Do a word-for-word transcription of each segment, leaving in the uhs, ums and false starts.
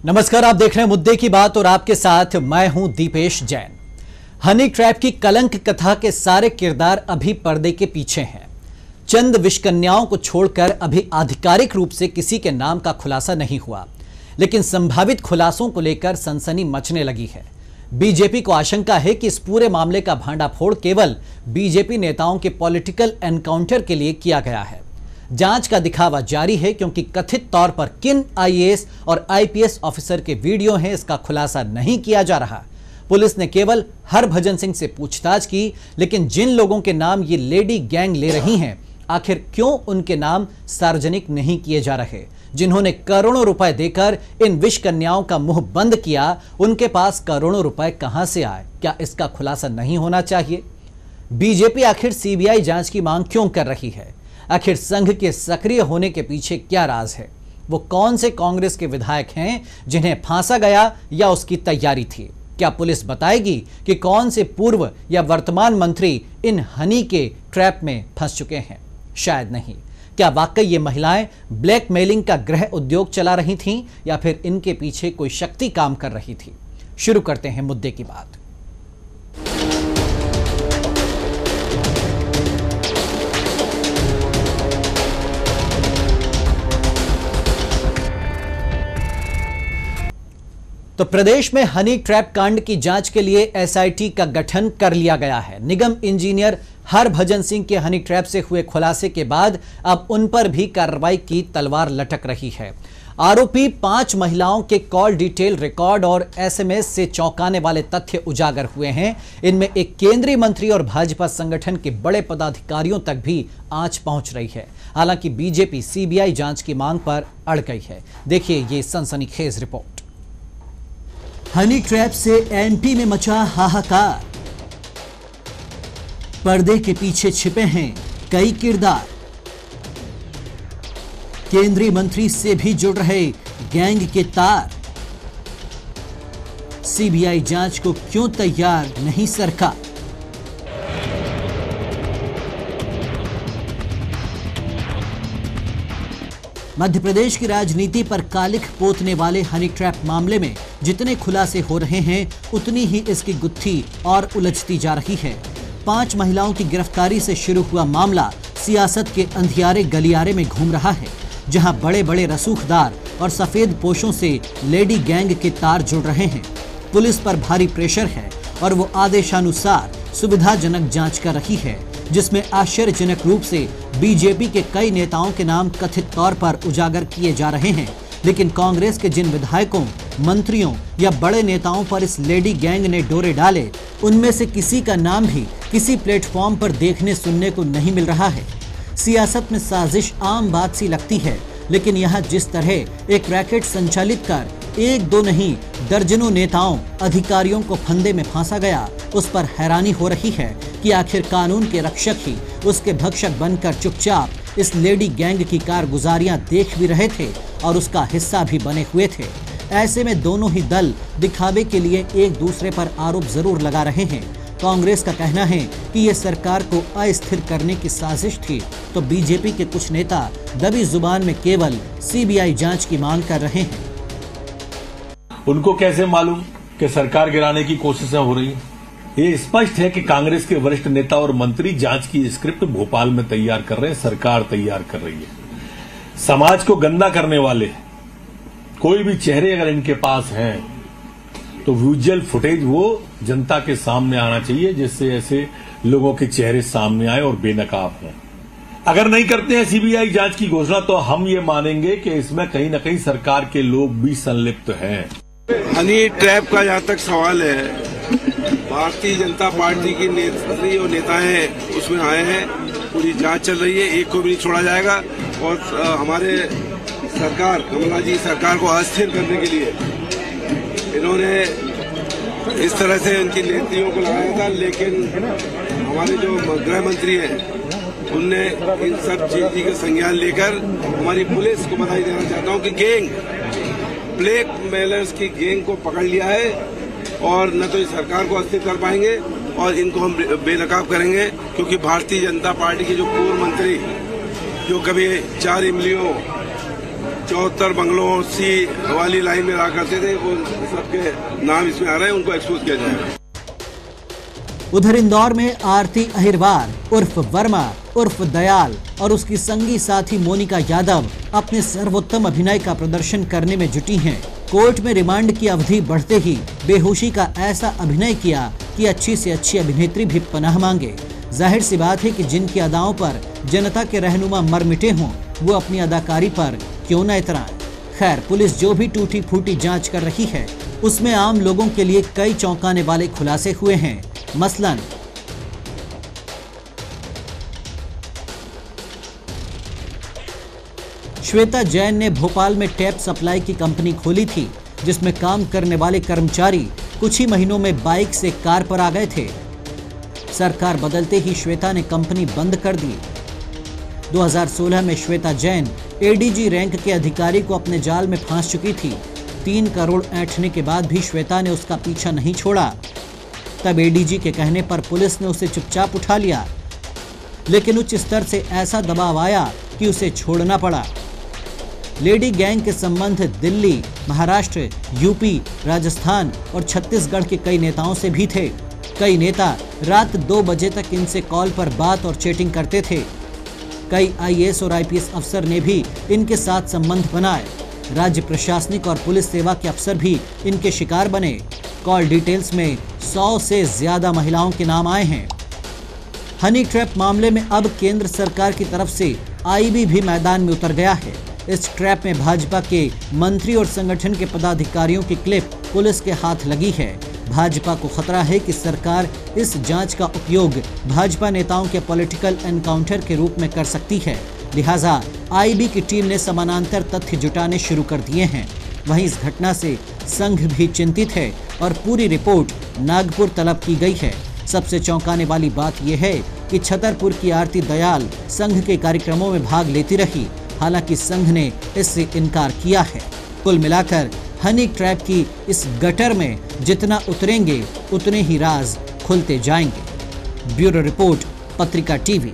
नमस्कार, आप देख रहे हैं मुद्दे की बात और आपके साथ मैं हूं दीपेश जैन। हनी ट्रैप की कलंक कथा के सारे किरदार अभी पर्दे के पीछे हैं। चंद विषकन्याओं को छोड़कर अभी आधिकारिक रूप से किसी के नाम का खुलासा नहीं हुआ, लेकिन संभावित खुलासों को लेकर सनसनी मचने लगी है। बीजेपी को आशंका है कि इस पूरे मामले का भांडाफोड़ केवल बीजेपी नेताओं के पॉलिटिकल एनकाउंटर के लिए किया गया है। जांच का दिखावा जारी है, क्योंकि कथित तौर पर किन आईएएस और आईपीएस ऑफिसर के वीडियो हैं, इसका खुलासा नहीं किया जा रहा। पुलिस ने केवल हरभजन सिंह से पूछताछ की, लेकिन जिन लोगों के नाम ये लेडी गैंग ले रही हैं, आखिर क्यों उनके नाम सार्वजनिक नहीं किए जा रहे? जिन्होंने करोड़ों रुपए देकर इन विष कन्याओं का मुंह बंद किया, उनके पास करोड़ों रुपए कहां से आए? क्या इसका खुलासा नहीं होना चाहिए? बीजेपी आखिर सीबीआई जांच की मांग क्यों कर रही है? आखिर संघ के सक्रिय होने के पीछे क्या राज है? वो कौन से कांग्रेस के विधायक हैं जिन्हें फांसा गया या उसकी तैयारी थी? क्या पुलिस बताएगी कि कौन से पूर्व या वर्तमान मंत्री इन हनी के ट्रैप में फंस चुके हैं? शायद नहीं। क्या वाकई ये महिलाएं ब्लैकमेलिंग का गृह उद्योग चला रही थीं, या फिर इनके पीछे कोई शक्ति काम कर रही थी? शुरू करते हैं मुद्दे की बात। तो प्रदेश में हनी ट्रैप कांड की जांच के लिए एसआईटी का गठन कर लिया गया है। निगम इंजीनियर हरभजन सिंह के हनी ट्रैप से हुए खुलासे के बाद अब उन पर भी कार्रवाई की तलवार लटक रही है। आरोपी पांच महिलाओं के कॉल डिटेल रिकॉर्ड और एसएमएस से चौंकाने वाले तथ्य उजागर हुए हैं। इनमें एक केंद्रीय मंत्री और भाजपा संगठन के बड़े पदाधिकारियों तक भी आंच पहुंच रही है। हालांकि बीजेपी सीबीआई जांच की मांग पर अड़ गई है। देखिए ये सनसनीखेज रिपोर्ट। हनी ट्रैप से एमपी में मचा हाहाकार। पर्दे के पीछे छिपे हैं कई किरदार। केंद्रीय मंत्री से भी जुड़ रहे गैंग के तार। सीबीआई जांच को क्यों तैयार नहीं सरकार? मध्य प्रदेश की राजनीति पर कालिख पोतने वाले हनी ट्रैप मामले में जितने खुलासे हो रहे हैं, उतनी ही इसकी गुत्थी और उलझती जा रही है। पांच महिलाओं की गिरफ्तारी से शुरू हुआ मामला सियासत के अंधियारे गलियारे में घूम रहा है, जहां बड़े बड़े रसूखदार और सफेद पोशों से लेडी गैंग के तार जुड़ रहे हैं। पुलिस पर भारी प्रेशर है और वो आदेशानुसार सुविधाजनक जांच कर रही है, जिसमें आश्चर्यजनक रूप से बीजेपी के कई नेताओं के नाम कथित तौर पर उजागर किए जा रहे हैं। लेकिन कांग्रेस के जिन विधायकों, मंत्रियों या बड़े नेताओं पर इस लेडी गैंग ने डोरे डाले, उनमें से किसी का नाम भी किसी प्लेटफॉर्म पर देखने सुनने को नहीं मिल रहा है। सियासत में साजिश आम बात सी लगती है, लेकिन यहाँ जिस तरह एक रैकेट संचालित कर एक दो नहीं दर्जनों नेताओं, अधिकारियों को फंदे में फांसा गया, उस पर हैरानी हो रही है कि आखिर कानून के रक्षक ही उसके भक्षक बनकर चुपचाप इस लेडी गैंग की कारगुजारियां देख भी रहे थे और उसका हिस्सा भी बने हुए थे। ऐसे में दोनों ही दल दिखावे के लिए एक दूसरे पर आरोप जरूर लगा रहे हैं। कांग्रेस का कहना है कि ये सरकार को अस्थिर करने की साजिश थी, तो बीजेपी के कुछ नेता दबी जुबान में केवल सीबीआई जांच की मांग कर रहे हैं। उनको कैसे मालूम कि सरकार गिराने की कोशिशें हो रही हैं? ये स्पष्ट है कि कांग्रेस के वरिष्ठ नेता और मंत्री जांच की स्क्रिप्ट भोपाल में तैयार कर रहे हैं, सरकार तैयार कर रही है। समाज को गंदा करने वाले कोई भी चेहरे अगर इनके पास हैं, तो विजुअल फुटेज वो जनता के सामने आना चाहिए, जिससे ऐसे लोगों के चेहरे सामने आए और बेनकाब हों। अगर नहीं करते हैं सीबीआई जांच की घोषणा, तो हम ये मानेंगे कि इसमें कहीं न कहीं सरकार के लोग भी संलिप्त हैं। हनी ट्रैप का जहाँ तक सवाल है, भारतीय जनता पार्टी की नेत्री और नेता हैं उसमें आए हैं, पूरी जांच चल रही है, एक को भी नहीं छोड़ा जाएगा। और हमारे सरकार, कमला जी सरकार को अस्थिर करने के लिए इन्होंने इस तरह से उनकी नेत्रियों को लगाया था, लेकिन हमारे जो गृह मंत्री हैं उनने इन सब चीज का संज्ञान लेकर हमारी पुलिस को बधाई देना चाहता हूँ कि गैंग ब्लैक मेलर्स की गैंग को पकड़ लिया है, और न तो इस सरकार को अस्थिर कर पाएंगे और इनको हम बेनकाब करेंगे, क्योंकि भारतीय जनता पार्टी के जो पूर्व मंत्री जो कभी चार इमलियों चौहत्तर बंगलों सी वाली लाइन में रहा करते थे, वो सबके नाम इसमें आ रहे हैं, उनको एक्सपोज किया जाएगा। उधर इंदौर में आरती अहिरवार उर्फ वर्मा उर्फ दयाल और उसकी संगी साथी मोनिका यादव अपने सर्वोत्तम अभिनय का प्रदर्शन करने में जुटी हैं। कोर्ट में रिमांड की अवधि बढ़ते ही बेहोशी का ऐसा अभिनय किया कि अच्छी से अच्छी अभिनेत्री भी पनाह मांगे। जाहिर सी बात है कि जिनकी अदाओं पर जनता के रहनुमा मर मिटे हों, वो अपनी अदाकारी पर क्यों न इतराएं। खैर, पुलिस जो भी टूटी फूटी जांच कर रही है, उसमें आम लोगों के लिए कई चौंकाने वाले खुलासे हुए हैं। मसलन श्वेता जैन ने भोपाल में टैप सप्लाई की कंपनी खोली थी, जिसमें काम करने वाले कर्मचारी कुछ ही महीनों में बाइक से कार पर आ गए थे। सरकार बदलते ही श्वेता ने कंपनी बंद कर दी। दो हज़ार सोलह में श्वेता जैन एडीजी रैंक के अधिकारी को अपने जाल में फांस चुकी थी। तीन करोड़ ऐंठने के बाद भी श्वेता ने उसका पीछा नहीं छोड़ा। तब एडीजी के कहने पर पुलिस ने उसे चुपचाप उठा लिया, लेकिन उच्च स्तर से ऐसा दबाव आया कि उसे छोड़ना पड़ा। लेडी गैंग के संबंध दिल्ली, महाराष्ट्र, यूपी, राजस्थान और छत्तीसगढ़ के कई नेताओं से भी थे। कई नेता रात दो बजे तक इनसे कॉल पर बात और चैटिंग करते थे। कई आईएएस और आईपीएस अफसर ने भी इनके साथ संबंध बनाए। राज्य प्रशासनिक और पुलिस सेवा के अफसर भी इनके शिकार बने। कॉल डिटेल्स में सौ से ज्यादा महिलाओं के नाम आए हैं। हनी ट्रैप मामले में अब केंद्र सरकार की तरफ से आईबी भी मैदान में उतर गया है। इस ट्रैप में भाजपा के मंत्री और संगठन के पदाधिकारियों की क्लिप पुलिस के हाथ लगी है। भाजपा को खतरा है कि सरकार इस जांच का उपयोग भाजपा नेताओं के पॉलिटिकल एनकाउंटर के रूप में कर सकती है। लिहाजा आईबी की टीम ने समानांतर तथ्य जुटाने शुरू कर दिए हैं। वहीं इस घटना से संघ भी चिंतित है और पूरी रिपोर्ट नागपुर तलब की गई है। सबसे चौंकाने वाली बात यह है कि छतरपुर की आरती दयाल संघ के कार्यक्रमों में भाग लेती रही, हालांकि संघ ने इससे इनकार किया है। कुल मिलाकर हनी ट्रैप की इस गटर में जितना उतरेंगे उतने ही राज खुलते जाएंगे। Bureau report, Patrika TV.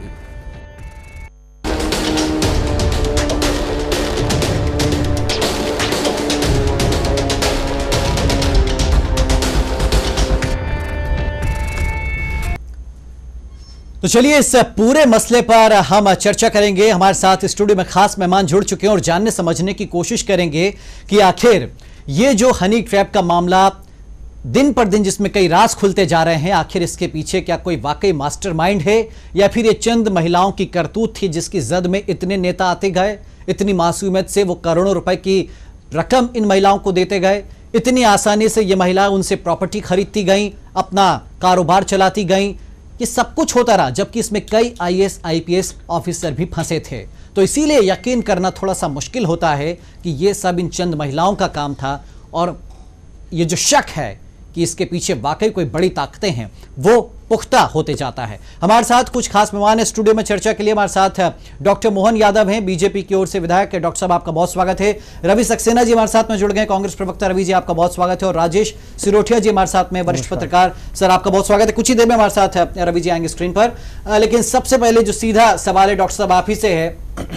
तो चलिए इस पूरे मसले पर हम चर्चा करेंगे। हमारे साथ स्टूडियो में खास मेहमान जुड़ चुके हैं और जानने समझने की कोशिश करेंगे कि आखिर ये जो हनी ट्रैप का मामला दिन पर दिन जिसमें कई राज खुलते जा रहे हैं, आखिर इसके पीछे क्या कोई वाकई मास्टरमाइंड है या फिर ये चंद महिलाओं की करतूत थी जिसकी जद में इतने नेता आते गए, इतनी मासूमियत से वो करोड़ों रुपए की रकम इन महिलाओं को देते गए, इतनी आसानी से ये महिला उनसे प्रॉपर्टी खरीदती गई, अपना कारोबार चलाती गई। ये सब कुछ होता रहा, जबकि इसमें कई आईएएस आईपीएस ऑफिसर भी फंसे थे। तो इसीलिए यकीन करना थोड़ा सा मुश्किल होता है कि ये सब इन चंद महिलाओं का काम था। और ये जो शक है कि इसके पीछे वाकई कोई बड़ी ताकतें हैं, वो पुख्ता होते जाता है। हमारे साथ कुछ खास मेहमान है स्टूडियो में चर्चा के लिए। हमारे साथ डॉक्टर मोहन यादव हैं, बीजेपी की ओर से विधायक है। डॉक्टर साहब आपका बहुत स्वागत है। रवि सक्सेना जी हमारे साथ में जुड़ गए, कांग्रेस प्रवक्ता। रवि जी आपका बहुत स्वागत है। और राजेश सिरोठिया जी हमारे साथ में, वरिष्ठ पत्रकार। सर आपका बहुत स्वागत है। कुछ ही देर में हमारे साथ रवि जी आएंगे स्क्रीन पर। लेकिन सबसे पहले जो सीधा सवाल है डॉक्टर साहब आप ही से है।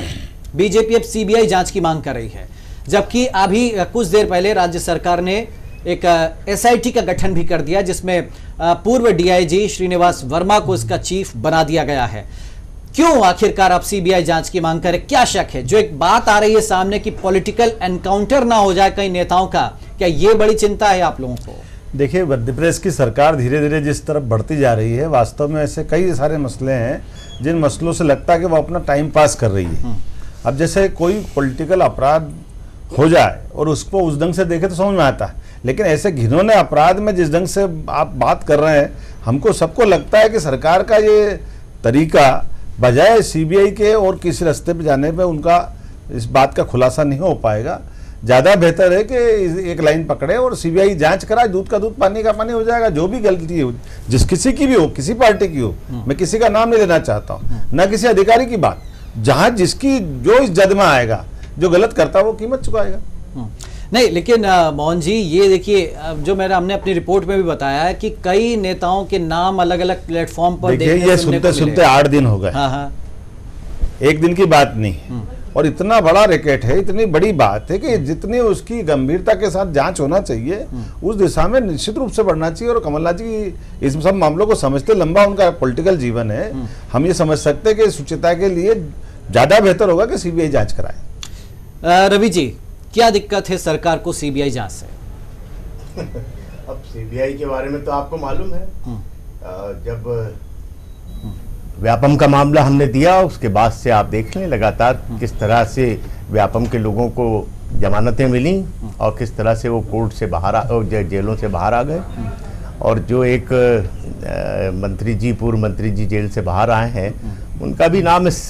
बीजेपी अब सीबीआई जांच की मांग कर रही है, जबकि अभी कुछ देर पहले राज्य सरकार ने एक एसआईटी का गठन भी कर दिया, जिसमें पूर्व डीआईजी श्रीनिवास वर्मा को इसका चीफ बना दिया गया है। क्यों आखिरकार आप सीबीआई जांच की मांग करें? क्या शक है? जो एक बात आ रही है सामने कि पॉलिटिकल एनकाउंटर ना हो जाए कई नेताओं का, क्या ये बड़ी चिंता है आप लोगों को? देखिए, मध्य प्रदेश की सरकार धीरे धीरे जिस तरफ बढ़ती जा रही है, वास्तव में ऐसे कई सारे मसले हैं जिन मसलों से लगता है कि वो अपना टाइम पास कर रही है। अब जैसे कोई पॉलिटिकल अपराध हो जाए और उसको उस ढंग से देखे तो समझ में आता है, लेकिन ऐसे घिनौने अपराध में जिस ढंग से आप बात कर रहे हैं, हमको सबको लगता है कि सरकार का ये तरीका बजाय सीबीआई के और किसी रास्ते पे जाने पे उनका इस बात का खुलासा नहीं हो पाएगा। ज़्यादा बेहतर है कि एक लाइन पकड़े और सीबीआई जांच कराए, दूध का दूध पानी का पानी हो जाएगा। जो भी गलती हो, जिस किसी की भी हो, किसी पार्टी की हो, मैं किसी का नाम नहीं लेना चाहता हूँ, न किसी अधिकारी की बात, जहाँ जिसकी जो इस जद में आएगा, जो गलत करता है वो कीमत चुकाएगा। नहीं, लेकिन मोहन जी ये देखिए, जो मैंने हमने अपनी रिपोर्ट में भी बताया है कि कई नेताओं के नाम अलग अलग प्लेटफॉर्म पर देखिए, ये सुनते सुनते आठ दिन हो गए। हाँ हाँ, एक दिन की बात नहीं। और इतना बड़ा रैकेट है, इतनी बड़ी बात है कि जितनी उसकी गंभीरता के साथ जांच होना चाहिए उस दिशा में निश्चित रूप से बढ़ना चाहिए। और कमलनाथ जी इस सब मामलों को समझते, लंबा उनका पॉलिटिकल जीवन है, हम ये समझ सकते हैं कि सुचिता के लिए ज्यादा बेहतर होगा कि सीबीआई जांच कराए। रवि जी, क्या दिक्कत है सरकार को सीबीआई जांच से? अब सीबीआई के बारे में तो आपको मालूम है, जब व्यापम का मामला हमने दिया उसके बाद से आप देख लें लगातार किस तरह से व्यापम के लोगों को जमानतें मिली और किस तरह से वो कोर्ट से बाहर आ, जेलों से बाहर आ गए। और जो एक आ, मंत्री जी, पूर्व मंत्री जी जेल से बाहर आए हैं, उनका भी नाम इस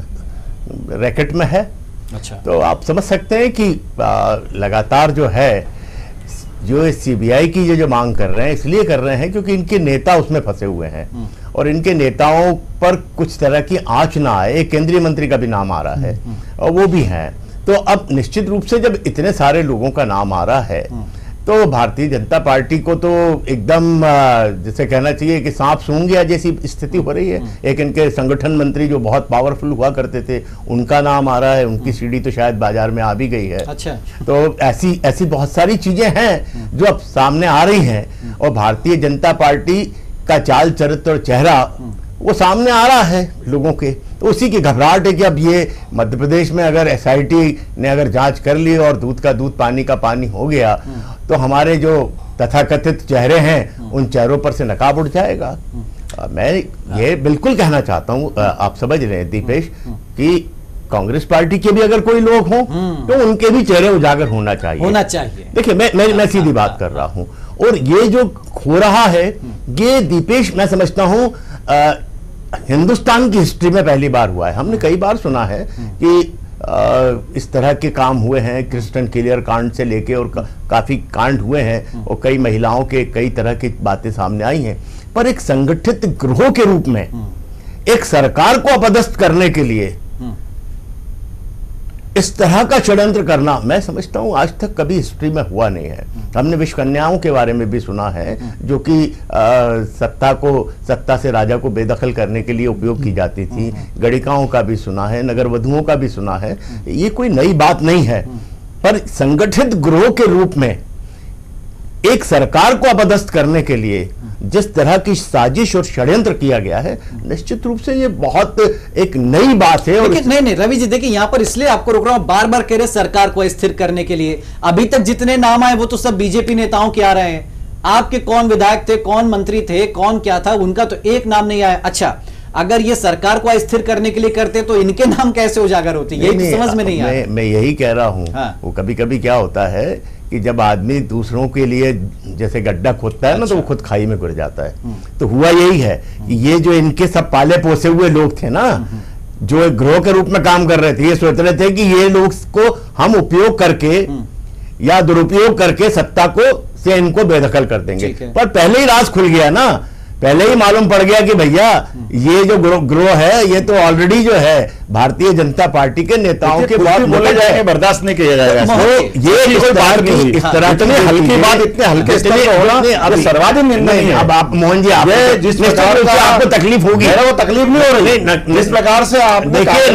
रैकेट में है। अच्छा। तो आप समझ सकते हैं कि आ, लगातार जो है जो सीबीआई की ये जो मांग कर रहे हैं इसलिए कर रहे हैं क्योंकि इनके नेता उसमें फंसे हुए हैं और इनके नेताओं पर कुछ तरह की आंच ना आए। एक केंद्रीय मंत्री का भी नाम आ रहा है और वो भी हैं। तो अब निश्चित रूप से जब इतने सारे लोगों का नाम आ रहा है तो भारतीय जनता पार्टी को तो एकदम जैसे कहना चाहिए कि सांप सूंघ गया जैसी स्थिति हो रही है। एक इनके संगठन मंत्री जो बहुत पावरफुल हुआ करते थे उनका नाम आ रहा है, उनकी सीढ़ी तो शायद बाजार में आ भी गई है। अच्छा। तो ऐसी ऐसी बहुत सारी चीजें हैं जो अब सामने आ रही हैं और भारतीय जनता पार्टी का चाल चरित्र और चेहरा वो सामने आ रहा है लोगों के। तो उसी की घबराहट है कि अब ये मध्य प्रदेश में अगर एसआईटी ने अगर जांच कर ली और दूध का दूध पानी का पानी हो गया तो हमारे जो तथाकथित चेहरे हैं उन चेहरों पर से नकाब उठ जाएगा। मैं ये बिल्कुल कहना चाहता हूँ, आप समझ रहे हैं दीपेश, कि कांग्रेस पार्टी के भी अगर कोई लोग हों तो उनके भी चेहरे उजागर होना चाहिए होना चाहिए। देखिए मैं मैं मैं सीधी बात कर रहा हूँ और ये जो हो रहा है ये दीपेश मैं समझता हूँ हिंदुस्तान की हिस्ट्री में पहली बार हुआ है। हमने कई बार सुना है कि आ, इस तरह के काम हुए हैं, क्रिस्टन क्लियर कांड से लेके और का, काफी कांड हुए हैं और कई महिलाओं के कई तरह की बातें सामने आई हैं, पर एक संगठित गिरोह के रूप में एक सरकार को अपदस्थ करने के लिए इस तरह का षड्यंत्र करना मैं समझता हूं आज तक कभी हिस्ट्री में हुआ नहीं है। हमने विश्व कन्याओं के बारे में भी सुना है जो कि सत्ता को सत्ता से राजा को बेदखल करने के लिए उपयोग की जाती थी। गणिकाओं का भी सुना है, नगर वधुओं का भी सुना है। ये कोई नई बात नहीं है, पर संगठित गिरोह के रूप में एक सरकार को अपदस्थ करने के लिए जिस तरह की साजिश और षड्यंत्र किया गया है निश्चित रूप से ये बहुत एक नई बात है। और नहीं नहीं रवि जी देखिए यहां पर इसलिए आपको रोक रहा हूं, बार बार कह रहे सरकार को स्थिर करने के लिए। अभी तक जितने नाम आए वो तो सब बीजेपी नेताओं के आ रहे हैं। आपके कौन विधायक थे, कौन मंत्री थे, कौन क्या था, उनका तो एक नाम नहीं आया। अच्छा, अगर ये सरकार को अस्थिर करने के लिए करते तो इनके नाम कैसे उजागर होते? यही समझ में नहीं आया। मैं यही कह रहा हूं। हाँ। वो कभी कभी क्या होता है कि जब आदमी दूसरों के लिए जैसे गड्ढा खोदता है ना, अच्छा। तो वो खुद खाई में गिर जाता है। तो हुआ यही है कि ये जो इनके सब पाले पोसे हुए लोग थे ना, जो एक गिरोह के रूप में काम कर रहे थे, ये सोच रहे थे कि ये लोग को हम उपयोग करके या दुरुपयोग करके सत्ता को से इनको बेदखल कर देंगे। पर पहले ही राज खुल गया ना, पहले ही मालूम पड़ गया कि भैया ये जो गिरोह है ये तो ऑलरेडी जो है भारतीय जनता पार्टी के नेताओं के बहुत बोले जाएंगे, बर्दाश्त नहीं किया जाएगा। तो ये कोई बात नहीं, इस तरह की हल्की बात इतने हल्के स्तर पर होना अब सर्वाधिक निर्णय है। अब आप मोहन जी आप जिस प्रकार से आपको तकलीफ होगी, वो तकलीफ नहीं हो रही जिस प्रकार से आप देखिए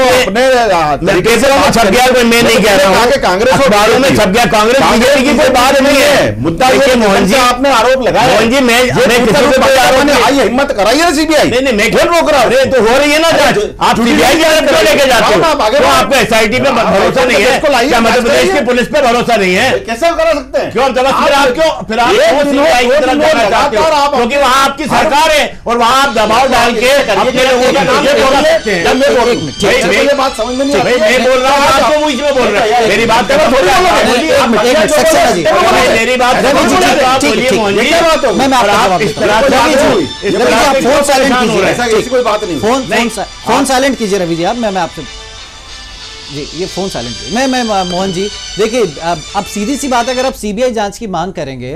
छप गया, मैं नहीं कह रहा हूँ कांग्रेस अखबारों में छप गया, कांग्रेस बीजेपी की कोई बात नहीं है। मुद्दा ये मोहन जी आपने आरोप लगाया, मोहन जी मैं हिम्मत कराई है सीबीआई। नहीं नहीं मैं क्यों रोक रहा हूँ, तो हो रही है ना जांच, आप सीबीआई क्यों लेके जाते हो? तो आपको एसआईटी पे भरोसा नहीं है क्या? मध्य प्रदेश की पुलिस पे भरोसा नहीं है? कैसे करा सकते हैं? क्यों जब आप क्यों फिर आप सीबीआई की तरफ जाना चाहते हो? क्योंकि वहां आपकी सरकार है और वहां आप दबाव डाल के अपने लोगों का नाम बोल सकते हैं। मैं बात समझ में नहीं आ रही, मैं बोल रहा हूँ आपको मुझ में बोल रहे हैं। मेरी बात करो, मेरी बात फोन साइलेंट कीजिए रवि जी। आप मैं मैं आपसे जी ये फोन साइलेंट मैं मैं मोहन जी देखिए अब, अब सीधी सी बात है, अगर आप सीबीआई जांच की मांग करेंगे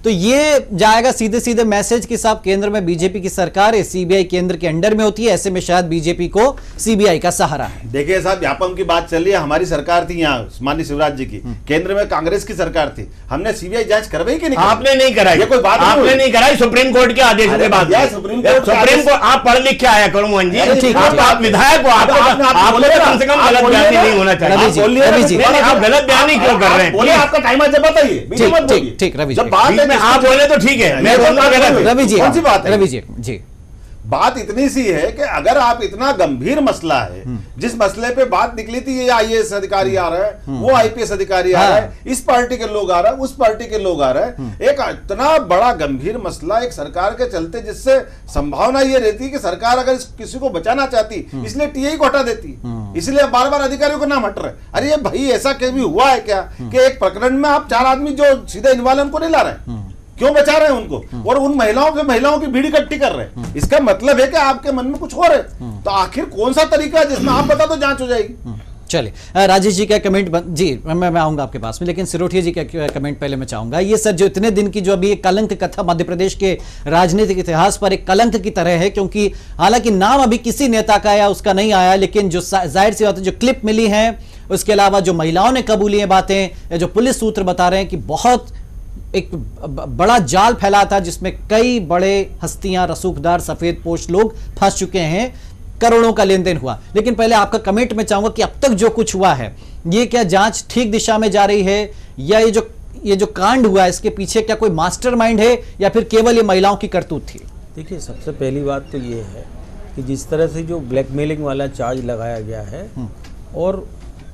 तो ये जाएगा सीधे सीधे मैसेज कि साहब केंद्र में बीजेपी की सरकार है, सीबीआई केंद्र के अंडर में होती है, ऐसे में शायद बीजेपी को सीबीआई का सहारा है। देखिए साहब, व्यापम की बात चल रही है, हमारी सरकार थी यहाँ माननीय शिवराज जी की, केंद्र में कांग्रेस की सरकार थी, हमने सीबीआई जांच करवाई कि नहीं? आपने नहीं कराई। ये कोई बात आपने नहीं कराई, सुप्रीम कोर्ट के आदेश के बाद। सुप्रीम कोर्ट आप पढ़ लिख के आया करो मोहन जी, आप विधायक हो, आपको कम से कम गलत बयानी नहीं होना चाहिए। आप गलत बयानी क्यों कर रहे हैं? आपका टाइम आज बताइए। ठीक रवि, जब बात है आप बोले तो ठीक है, मैं बोलूंगा गलत। रवि जी, कौन सी बात है? रवि जी जी बात इतनी सी है कि अगर आप इतना गंभीर मसला है, जिस मसले पे बात निकली थी, ये आईएएस अधिकारी आ रहा है, वो आईपीएस अधिकारी आ रहा है, इस पार्टी के लोग आ रहा है, उस पार्टी के लोग आ रहे हैं, एक इतना बड़ा गंभीर मसला एक सरकार के चलते, जिससे संभावना ये रहती है कि सरकार अगर किसी को बचाना चाहती, इसलिए टीआई को हटा देती, इसलिए बार बार अधिकारियों को नाम हट रहे। अरे ये भाई ऐसा कभी हुआ है क्या कि एक प्रकरण में आप चार आदमी जो सीधे इन्वॉल्व उनको नहीं ला रहे, क्यों बचा रहे हैं उनको, और उन महिलाओं से महिलाओं की भीड़ इकट्ठी कर रहे हैं? इसका मतलब है कि आपके मन में कुछ हो रहे, तो आखिर कौन सा तरीका है जिसमें आप बता दो जांच हो जाएगी? चलिए, राजेश जी का कमेंट बन... जी मैं मैं आऊंगा आपके पास में, लेकिन सिरोठिया जी का कमेंट पहले मैं चाहूंगा। ये सर जो इतने दिन की जो अभी एक कलंक कथा मध्य प्रदेश के राजनीतिक इतिहास पर एक कलंक की तरह है, क्योंकि हालांकि नाम अभी किसी नेता का या उसका नहीं आया, लेकिन जो जाहिर सी बात है जो क्लिप मिली है, उसके अलावा जो महिलाओं ने कबूली है बातें, या जो पुलिस सूत्र बता रहे हैं कि बहुत एक बड़ा जाल फैला था जिसमें कई बड़े हस्तियां, रसूखदार, सफेद पोश लोग फंस चुके हैं, करोड़ों का लेन देन हुआ। लेकिन पहले आपका कमेंट में चाहूंगा कि अब तक जो कुछ हुआ है, ये क्या जांच ठीक दिशा में जा रही है, या ये जो ये जो कांड हुआ है इसके पीछे क्या कोई मास्टरमाइंड है, या फिर केवल ये महिलाओं की करतूत थी? देखिए, सबसे पहली बात तो ये है कि जिस तरह से जो ब्लैकमेलिंग वाला चार्ज लगाया गया है, और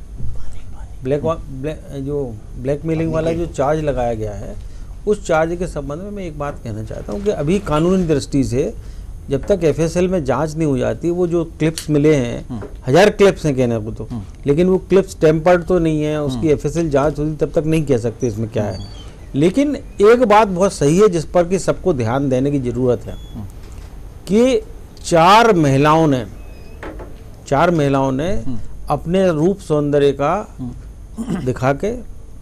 ब्लैक ब्लैक जो ब्लैकमेलिंग वाला जो चार्ज लगाया गया है, उस चार्ज के संबंध में मैं एक बात कहना चाहता हूँ कि अभी कानूनी दृष्टि से जब तक एफएसएल में जांच नहीं हो जाती, वो जो क्लिप्स मिले हैं, हजार क्लिप्स हैं कहने को तो, लेकिन वो क्लिप्स टेम्पर्ड तो नहीं है, उसकी एफएसएल जांच होती तब तक नहीं कह सकते इसमें क्या है। लेकिन एक बात बहुत सही है जिस पर कि सबको ध्यान देने की जरूरत है कि चार महिलाओं ने चार महिलाओं ने अपने रूप सौंदर्य का दिखा के,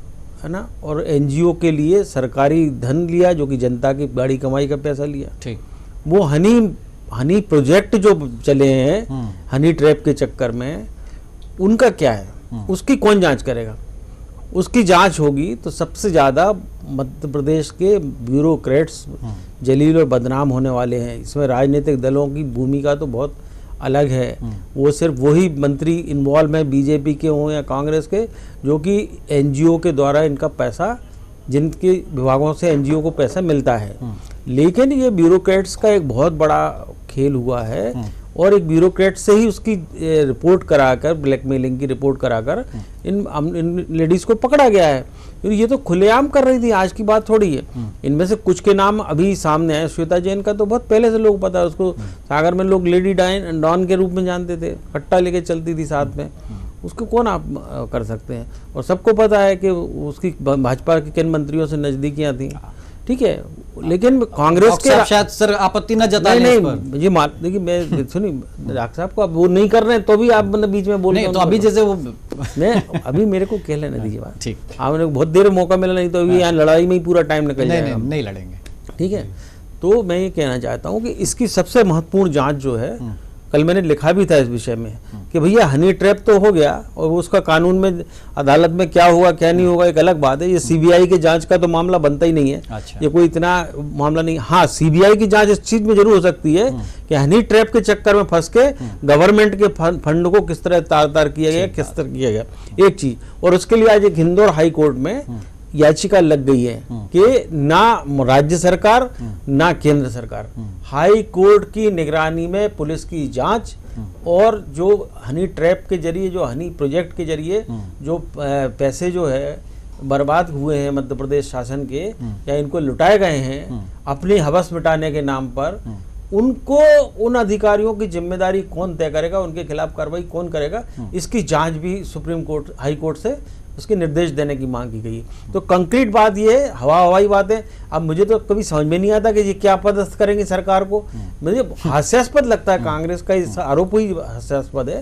है ना, और एनजीओ के लिए सरकारी धन लिया, जो कि जनता की बड़ी कमाई का पैसा लिया। ठीक, वो हनी हनी प्रोजेक्ट जो चले हैं हनी ट्रैप के चक्कर में, उनका क्या है, उसकी कौन जांच करेगा? उसकी जांच होगी तो सबसे ज़्यादा मध्य प्रदेश के ब्यूरोक्रेट्स जलील और बदनाम होने वाले हैं। इसमें राजनीतिक दलों की भूमिका तो बहुत अलग है, वो सिर्फ वही मंत्री इन्वॉल्व हैं, बीजेपी के हों या कांग्रेस के, जो कि एनजीओ के द्वारा इनका पैसा, जिनके विभागों से एनजीओ को पैसा मिलता है। लेकिन ये ब्यूरोक्रेट्स का एक बहुत बड़ा खेल हुआ है, और एक ब्यूरोक्रेट से ही उसकी रिपोर्ट कराकर, ब्लैकमेलिंग की रिपोर्ट कराकर इन, इन लेडीज को पकड़ा गया है। ये तो खुलेआम कर रही थी, आज की बात थोड़ी है। इनमें से कुछ के नाम अभी सामने आए, श्वेता जैन का तो बहुत पहले से लोग पता है, उसको सागर में लोग लेडी डाइन डॉन के रूप में जानते थे, कट्टा लेके चलती थी साथ में, उसको कौन आप कर सकते हैं? और सबको पता है कि उसकी भाजपा के किन मंत्रियों से नजदीकियां थी, ठीक है। लेकिन कांग्रेस के शायद सर आपत्ति न जताएं नहीं, नहीं जी मान देखिए, मैं सुनी डॉक्टर साहब को, अब वो नहीं कर रहे हैं तो भी आप मतलब बीच में बोल रहे हैं, तो अभी जैसे वो मैं अभी मेरे को कह लेने दीजिए बात, ठीक, आपने बहुत देर मौका मिला, नहीं तो अभी यहाँ लड़ाई में ही पूरा टाइम निकल जाएगा। नहीं, नहीं लड़ेंगे, ठीक है। तो मैं ये कहना चाहता हूँ कि इसकी सबसे महत्वपूर्ण जांच जो है, कल मैंने लिखा भी था इस विषय में कि भैया हनी ट्रैप तो हो गया, और उसका कानून में अदालत में क्या होगा क्या नहीं होगा एक अलग बात है। ये सीबीआई के जांच का तो मामला बनता ही नहीं है। अच्छा। ये कोई इतना मामला नहीं। हाँ, सीबीआई की जांच इस चीज में जरूर हो सकती है कि हनी ट्रैप के चक्कर में फंस के गवर्नमेंट के फंड को किस तरह तार तार किया गया, किस तरह किया गया, एक चीज। और उसके लिए आज एक इंदौर हाई कोर्ट में याचिका लग गई है कि ना राज्य सरकार ना केंद्र सरकार, हाई कोर्ट की निगरानी में पुलिस की जांच, और जो हनी ट्रैप के जरिए, जो हनी प्रोजेक्ट के जरिए जो पैसे जो है बर्बाद हुए हैं मध्य प्रदेश शासन के, या इनको लुटाए गए हैं अपनी हवस मिटाने के नाम पर, उनको, उन अधिकारियों की जिम्मेदारी कौन तय करेगा, उनके खिलाफ कार्रवाई कौन करेगा, इसकी जांच भी सुप्रीम कोर्ट, हाई कोर्ट से उसके निर्देश देने की मांग की गई। तो कंक्रीट बात ये है, हवा हवाई बात है। अब मुझे तो कभी समझ में नहीं आता कि ये क्या पदस्थ करेंगे सरकार को। मुझे हास्यास्पद लगता है, कांग्रेस का इस आरोप ही हास्यास्पद है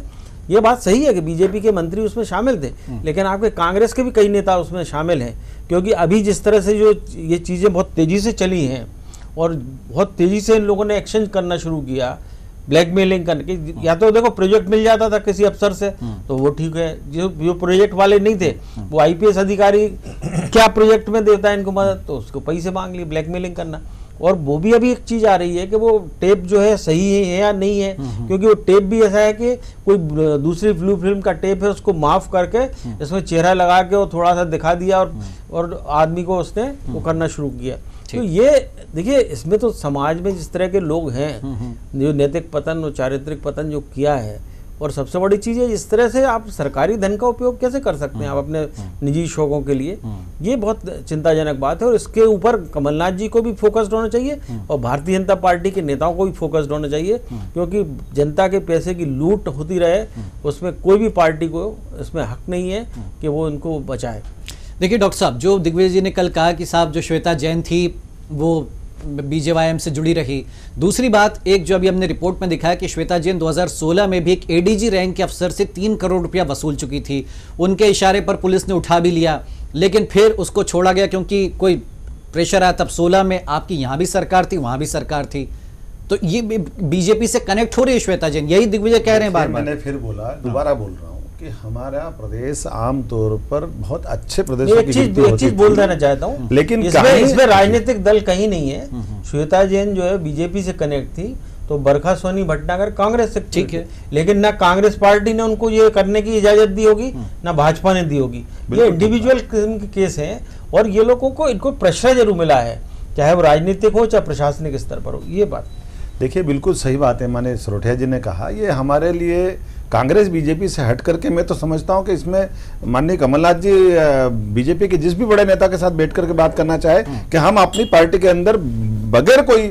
ये बात सही है कि बीजेपी के मंत्री उसमें शामिल थे, लेकिन आपके कांग्रेस के भी कई नेता उसमें शामिल हैं, क्योंकि अभी जिस तरह से जो ये चीज़ें बहुत तेज़ी से चली हैं और बहुत तेज़ी से इन लोगों ने एक्शन करना शुरू किया, ब्लैकमेलिंग करके, या तो देखो प्रोजेक्ट मिल जाता था किसी अफसर से तो वो ठीक है, जो जो प्रोजेक्ट वाले नहीं थे वो आईपीएस अधिकारी क्या प्रोजेक्ट में देता है इनको मदद, तो उसको पैसे मांग लिए, ब्लैकमेलिंग करना। और वो भी अभी एक चीज आ रही है कि वो टेप जो है सही है या नहीं है, क्योंकि वो टेप भी ऐसा है कि कोई दूसरी ब्लू फिल्म का टेप है, उसको माफ करके इसमें चेहरा लगा के वो थोड़ा सा दिखा दिया और और आदमी को उसने वो करना शुरू किया। तो ये देखिए, इसमें तो समाज में जिस तरह के लोग हैं, जो नैतिक पतन और चारित्रिक पतन जो किया है, और सबसे बड़ी चीज़ है इस तरह से आप सरकारी धन का उपयोग कैसे कर सकते हैं आप अपने निजी शौकों के लिए, ये बहुत चिंताजनक बात है। और इसके ऊपर कमलनाथ जी को भी फोकस्ड होना चाहिए और भारतीय जनता पार्टी के नेताओं को भी फोकस्ड होना चाहिए, क्योंकि जनता के पैसे की लूट होती रहे उसमें कोई भी पार्टी को इसमें हक नहीं है कि वो इनको बचाए। देखिए डॉक्टर साहब, जो दिग्विजय जी ने कल कहा कि साहब जो श्वेता जैन थी वो बीजेवाईएम से जुड़ी रही, दूसरी बात एक जो अभी हमने रिपोर्ट में दिखाया कि श्वेता जैन दो हज़ार सोलह में भी एक एडीजी रैंक के अफसर से तीन करोड़ रुपया वसूल चुकी थी, उनके इशारे पर पुलिस ने उठा भी लिया, लेकिन फिर उसको छोड़ा गया क्योंकि कोई प्रेशर आया। तब सोलह में आपकी यहाँ भी सरकार थी, वहां भी सरकार थी, तो ये बीजेपी से कनेक्ट हो रही है श्वेता जैन, यही दिग्विजय कह रहे हैं बार बार। मैंने फिर बोला, दोबारा बोल रहा हूँ कि हमारा प्रदेश आमतौर पर बहुत अच्छे प्रदेश एक चीज एक चीज बोल देना चाहता हूँ, लेकिन इसमें इसमें राजनीतिक दल कहीं नहीं है। श्वेता जैन जो है बीजेपी से कनेक्ट थी, तो बरखा सोनी भटनागर कांग्रेस से ठीक है, लेकिन ना कांग्रेस पार्टी ने उनको ये करने की इजाजत दी होगी, ना भाजपा ने दी होगी। ये इंडिविजुअल किस्म के केस हैं और ये लोगों को इनको प्रेशर जरूर मिला है, चाहे वो राजनीतिक हो चाहे प्रशासनिक स्तर पर हो। ये बात देखिए बिल्कुल सही बात है, माने सरोठिया जी ने कहा, ये हमारे लिए कांग्रेस बीजेपी से हट करके मैं तो समझता हूं कि इसमें माननीय कमलनाथ जी बीजेपी के जिस भी बड़े नेता के साथ बैठ करके बात करना चाहे कि हम अपनी पार्टी के अंदर बगैर कोई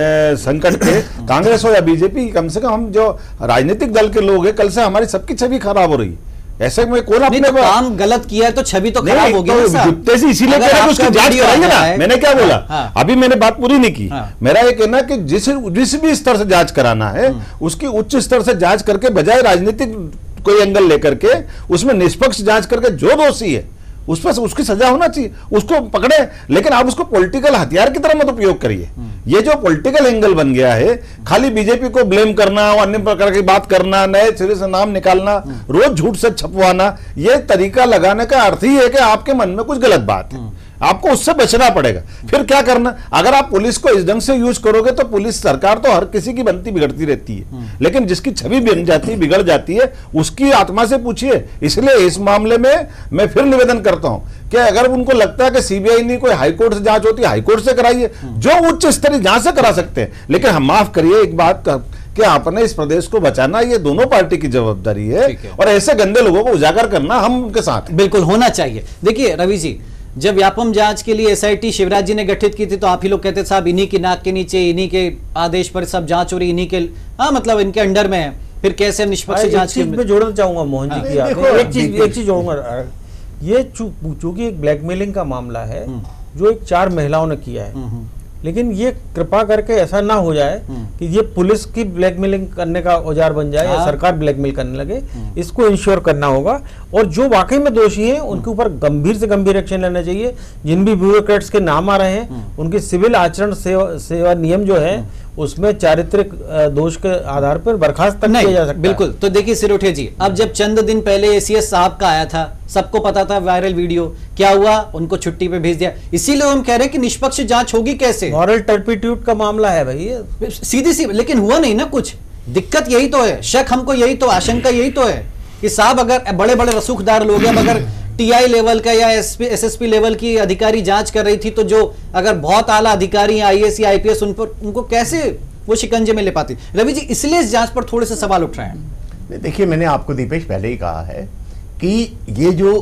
संकट के, कांग्रेस हो या बीजेपी, कम से कम हम जो राजनीतिक दल के लोग हैं, कल से हमारी सबकी छवि खराब हो रही है। ऐसे में कौन अपने तो काम गलत किया है तो छवि तो खराब होगी ना साहब। जुत्ते से इसीलिए कह रहे हैं उसकी जांच कराइए ना। मैंने क्या बोला, हाँ, अभी मैंने बात पूरी नहीं की। हाँ, मेरा ये कहना कि जिस जिस भी स्तर से जांच कराना है उसकी उच्च स्तर से जांच करके, बजाय राजनीतिक कोई एंगल लेकर के उसमें निष्पक्ष जांच करके जो दोषी है उस पर उसकी सजा होना चाहिए, उसको पकड़े। लेकिन आप उसको पॉलिटिकल हथियार की तरह मत उपयोग करिए। ये जो पॉलिटिकल एंगल बन गया है, खाली बीजेपी को ब्लेम करना और अन्य प्रकार की बात करना, नए सिरे से नाम निकालना, रोज झूठ से छपवाना, ये तरीका लगाने का अर्थ ही है कि आपके मन में कुछ गलत बात है, आपको उससे बचना पड़ेगा। फिर क्या करना, अगर आप पुलिस को इस ढंग से यूज करोगे तो पुलिस सरकार तो हर किसी की बनती बिगड़ती रहती है, लेकिन जिसकी छवि बन जाती बिगड़ जाती है उसकी आत्मा से पूछिए। इसलिए इस मामले में मैं फिर निवेदन करता हूं कि अगर उनको लगता है कि सीबीआई नहीं, कोई हाईकोर्ट से जांच होती है, हाईकोर्ट से कराइए, जो उच्च स्तरीय जांच से करा सकते हैं। लेकिन हम माफ करिए एक बात कि आपने इस प्रदेश को बचाना ये दोनों पार्टी की जवाबदारी है, है। और ऐसे गंदे लोगों को उजागर करना हम उनके साथ बिल्कुल होना चाहिए। देखिए रवि जी, जब व्यापम जांच के लिए एसआईटी शिवराज जी ने गठित की थी तो आप ही लोग कहते साहब इन्हीं की नाक के नीचे, इन्हीं के आदेश पर सब जांच हो रही, इन्हीं के, हाँ मतलब इनके अंडर में है, फिर कैसे निष्पक्ष जांच की। मैं जोड़ना चाहूंगा मोहन जी की, एक चीज एक चीज जोड़ूंगा, ये चूंकि एक ब्लैकमेलिंग का मामला है जो एक चार महिलाओं ने किया है, लेकिन ये कृपा करके ऐसा ना हो जाए कि ये पुलिस की ब्लैकमेलिंग करने का औजार बन जाए या सरकार ब्लैकमेल करने लगे। इसको इंश्योर करना होगा और जो वाकई में दोषी हैं उनके ऊपर गंभीर से गंभीर एक्शन लेना चाहिए। जिन भी ब्यूरोक्रेट्स के नाम आ रहे हैं उनकी सिविल आचरण सेवा, सेवा नियम जो है उसमें चारित्रिक दोष के आधार पर बर्खास्त तक किया जा सकता। बिल्कुल। तो देखिए सिरोठे जी, अब जब चंद दिन पहले एसीएस साहब का आया था, सबको पता था वायरल वीडियो, क्या हुआ, उनको छुट्टी पे भेज दिया। इसीलिए हम कह रहे हैं कि निष्पक्ष जांच होगी कैसे। मॉरल टर्पिट्यूड का मामला है भाई, सीधी सी, लेकिन हुआ नहीं ना कुछ। दिक्कत यही तो है, शक हमको यही तो, आशंका यही तो है कि साहब अगर बड़े बड़े रसूखदार लोग हैं, अगर टीआई लेवल का या एसपी एसएसपी लेवल की अधिकारी जांच कर रही थी, तो जो अगर बहुत आला अधिकारी हैं, आईएएस या आईपीएस, उन पर उनको कैसे वो शिकंजे में ले पाती। रवि जी, इसलिए इस जांच पर थोड़े से सवाल उठ रहे हैं। देखिए, मैंने आपको दीपेश पहले ही कहा है कि ये जो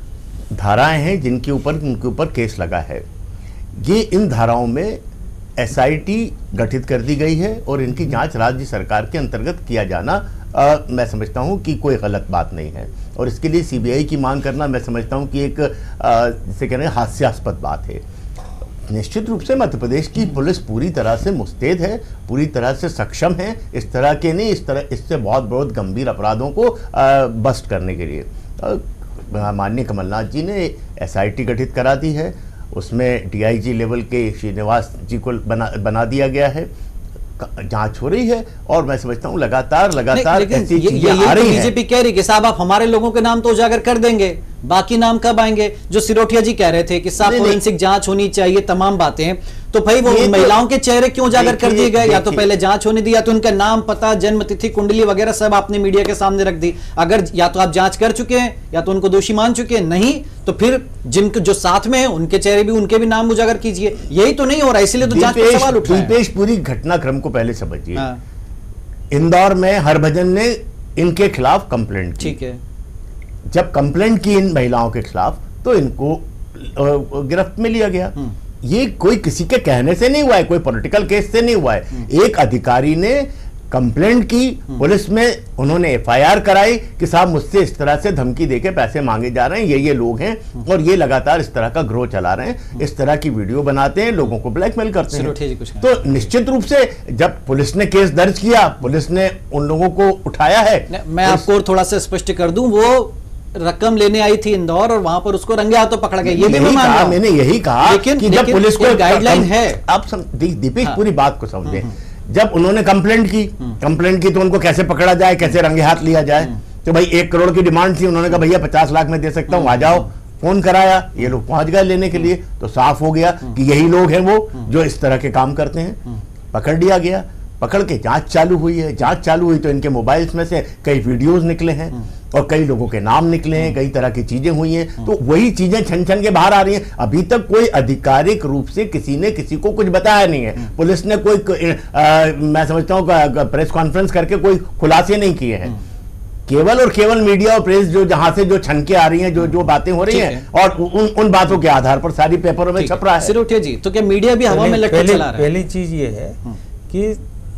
धाराएं हैं जिनके ऊपर उनके ऊपर केस लगा है, ये इन धाराओं में एसआईटी गठित कर दी गई है और इनकी जांच राज्य सरकार के अंतर्गत किया जाना आ, मैं समझता हूं कि कोई गलत बात नहीं है। और इसके लिए सीबीआई की मांग करना मैं समझता हूं कि एक जिसे कह रहे हैं हास्यास्पद बात है। निश्चित रूप से मध्य प्रदेश की पुलिस पूरी तरह से मुस्तैद है, पूरी तरह से सक्षम है इस तरह के नहीं इस तरह इससे बहुत बहुत गंभीर अपराधों को बस्ट करने के लिए। माननीय कमलनाथ जी ने एसआईटी गठित करा दी है, उसमें डीआईजी लेवल के श्रीनिवास जी को बना बना दिया गया है, जांच हो रही है और मैं समझता हूं लगातार लगातार ऐसी चीजें आ रही हैं। बीजेपी कह रही कि साहब आप हमारे लोगों के नाम तो उजागर कर देंगे, बाकी नाम कब आएंगे? जो सिरोठिया जी कह रहे थे कि साहब फोरेंसिक जांच होनी चाहिए, तमाम बातें, तो भाई वो महिलाओं के चेहरे क्यों उजागर कर दिए गए? या तो पहले जांच होने दी, या तो उनका नाम, पता, जन्म तिथि, कुंडली वगैरह सब आपने मीडिया के सामने रख दी। अगर या तो आप जांच कर चुके हैं या तो उनको दोषी मान चुके हैं, नहीं तो फिर जिनके जो साथ में है उनके चेहरे भी, उनके भी नाम उजागर कीजिए। यही तो नहीं हो रहा, इसीलिए तो जांच पे सवाल उठ रहा है। दीपेश, पूरी घटनाक्रम को पहले समझिए। इंदौर में हरभजन ने इनके खिलाफ कंप्लेंट की, ठीक है। जब कंप्लेंट की इन महिलाओं के खिलाफ तो इनको गिरफ्त में लिया गया। ये कोई किसी के कहने से नहीं हुआ है, कोई पॉलिटिकल केस से नहीं हुआ है। एक अधिकारी ने कंप्लेंट की, पुलिस में उन्होंने एफआईआर कराई कि साहब मुझसे इस तरह से धमकी देके पैसे मांगे जा रहे हैं, ये ये लोग हैं और ये लगातार इस तरह का ग्रोह चला रहे हैं, इस तरह की वीडियो बनाते हैं, लोगों को ब्लैकमेल करते हैं। तो निश्चित रूप से जब पुलिस ने केस दर्ज किया, पुलिस ने उन लोगों को उठाया है। मैं आपको और थोड़ा सा स्पष्ट कर दूं, वो रकम लेने आई थी इंदौर और वहां पर उसको रंगे हाथों पकड़ा गया, ये भी मैं मान रहा हूं। मैंने यही कहा लेकिन, कि जब पुलिस को गाइडलाइन है, आप दीपेश पूरी बात को समझे। जब उन्होंने कंप्लेंट की कंप्लेंट की तो उनको कैसे पकड़ा जाए, कैसे रंगे हाथ लिया जाए? तो भाई एक करोड़ की डिमांड थी, उन्होंने कहा भैया पचास लाख में दे सकता हूं, आ जाओ। फोन कराया, ये लोग पहुंच गए लेने के लिए, तो साफ हो गया कि यही लोग हैं वो जो इस तरह के काम करते हैं। पकड़ लिया गया, पकड़ के जांच चालू हुई है। जांच चालू हुई तो इनके मोबाइल्स में से कई वीडियोस निकले हैं और कई लोगों के नाम निकले हैं, कई तरह की चीजें हुई हैं। तो वही चीजें छन छन के बाहर आ रही हैं। अभी तक कोई आधिकारिक रूप से किसी ने किसी को कुछ बताया नहीं है। पुलिस ने कोई आ, मैं समझता हूँ प्रेस कॉन्फ्रेंस करके कोई खुलासे नहीं किए हैं। केवल और केवल मीडिया और प्रेस जो जहां से जो छन के आ रही हैं, जो जो बातें हो रही हैं, और उन उन बातों के आधार पर सारी पेपरों में छप रहा है। सिरोठिया जी, तो क्या मीडिया भी हवा में लटके चला रहा है? पहली चीज ये है कि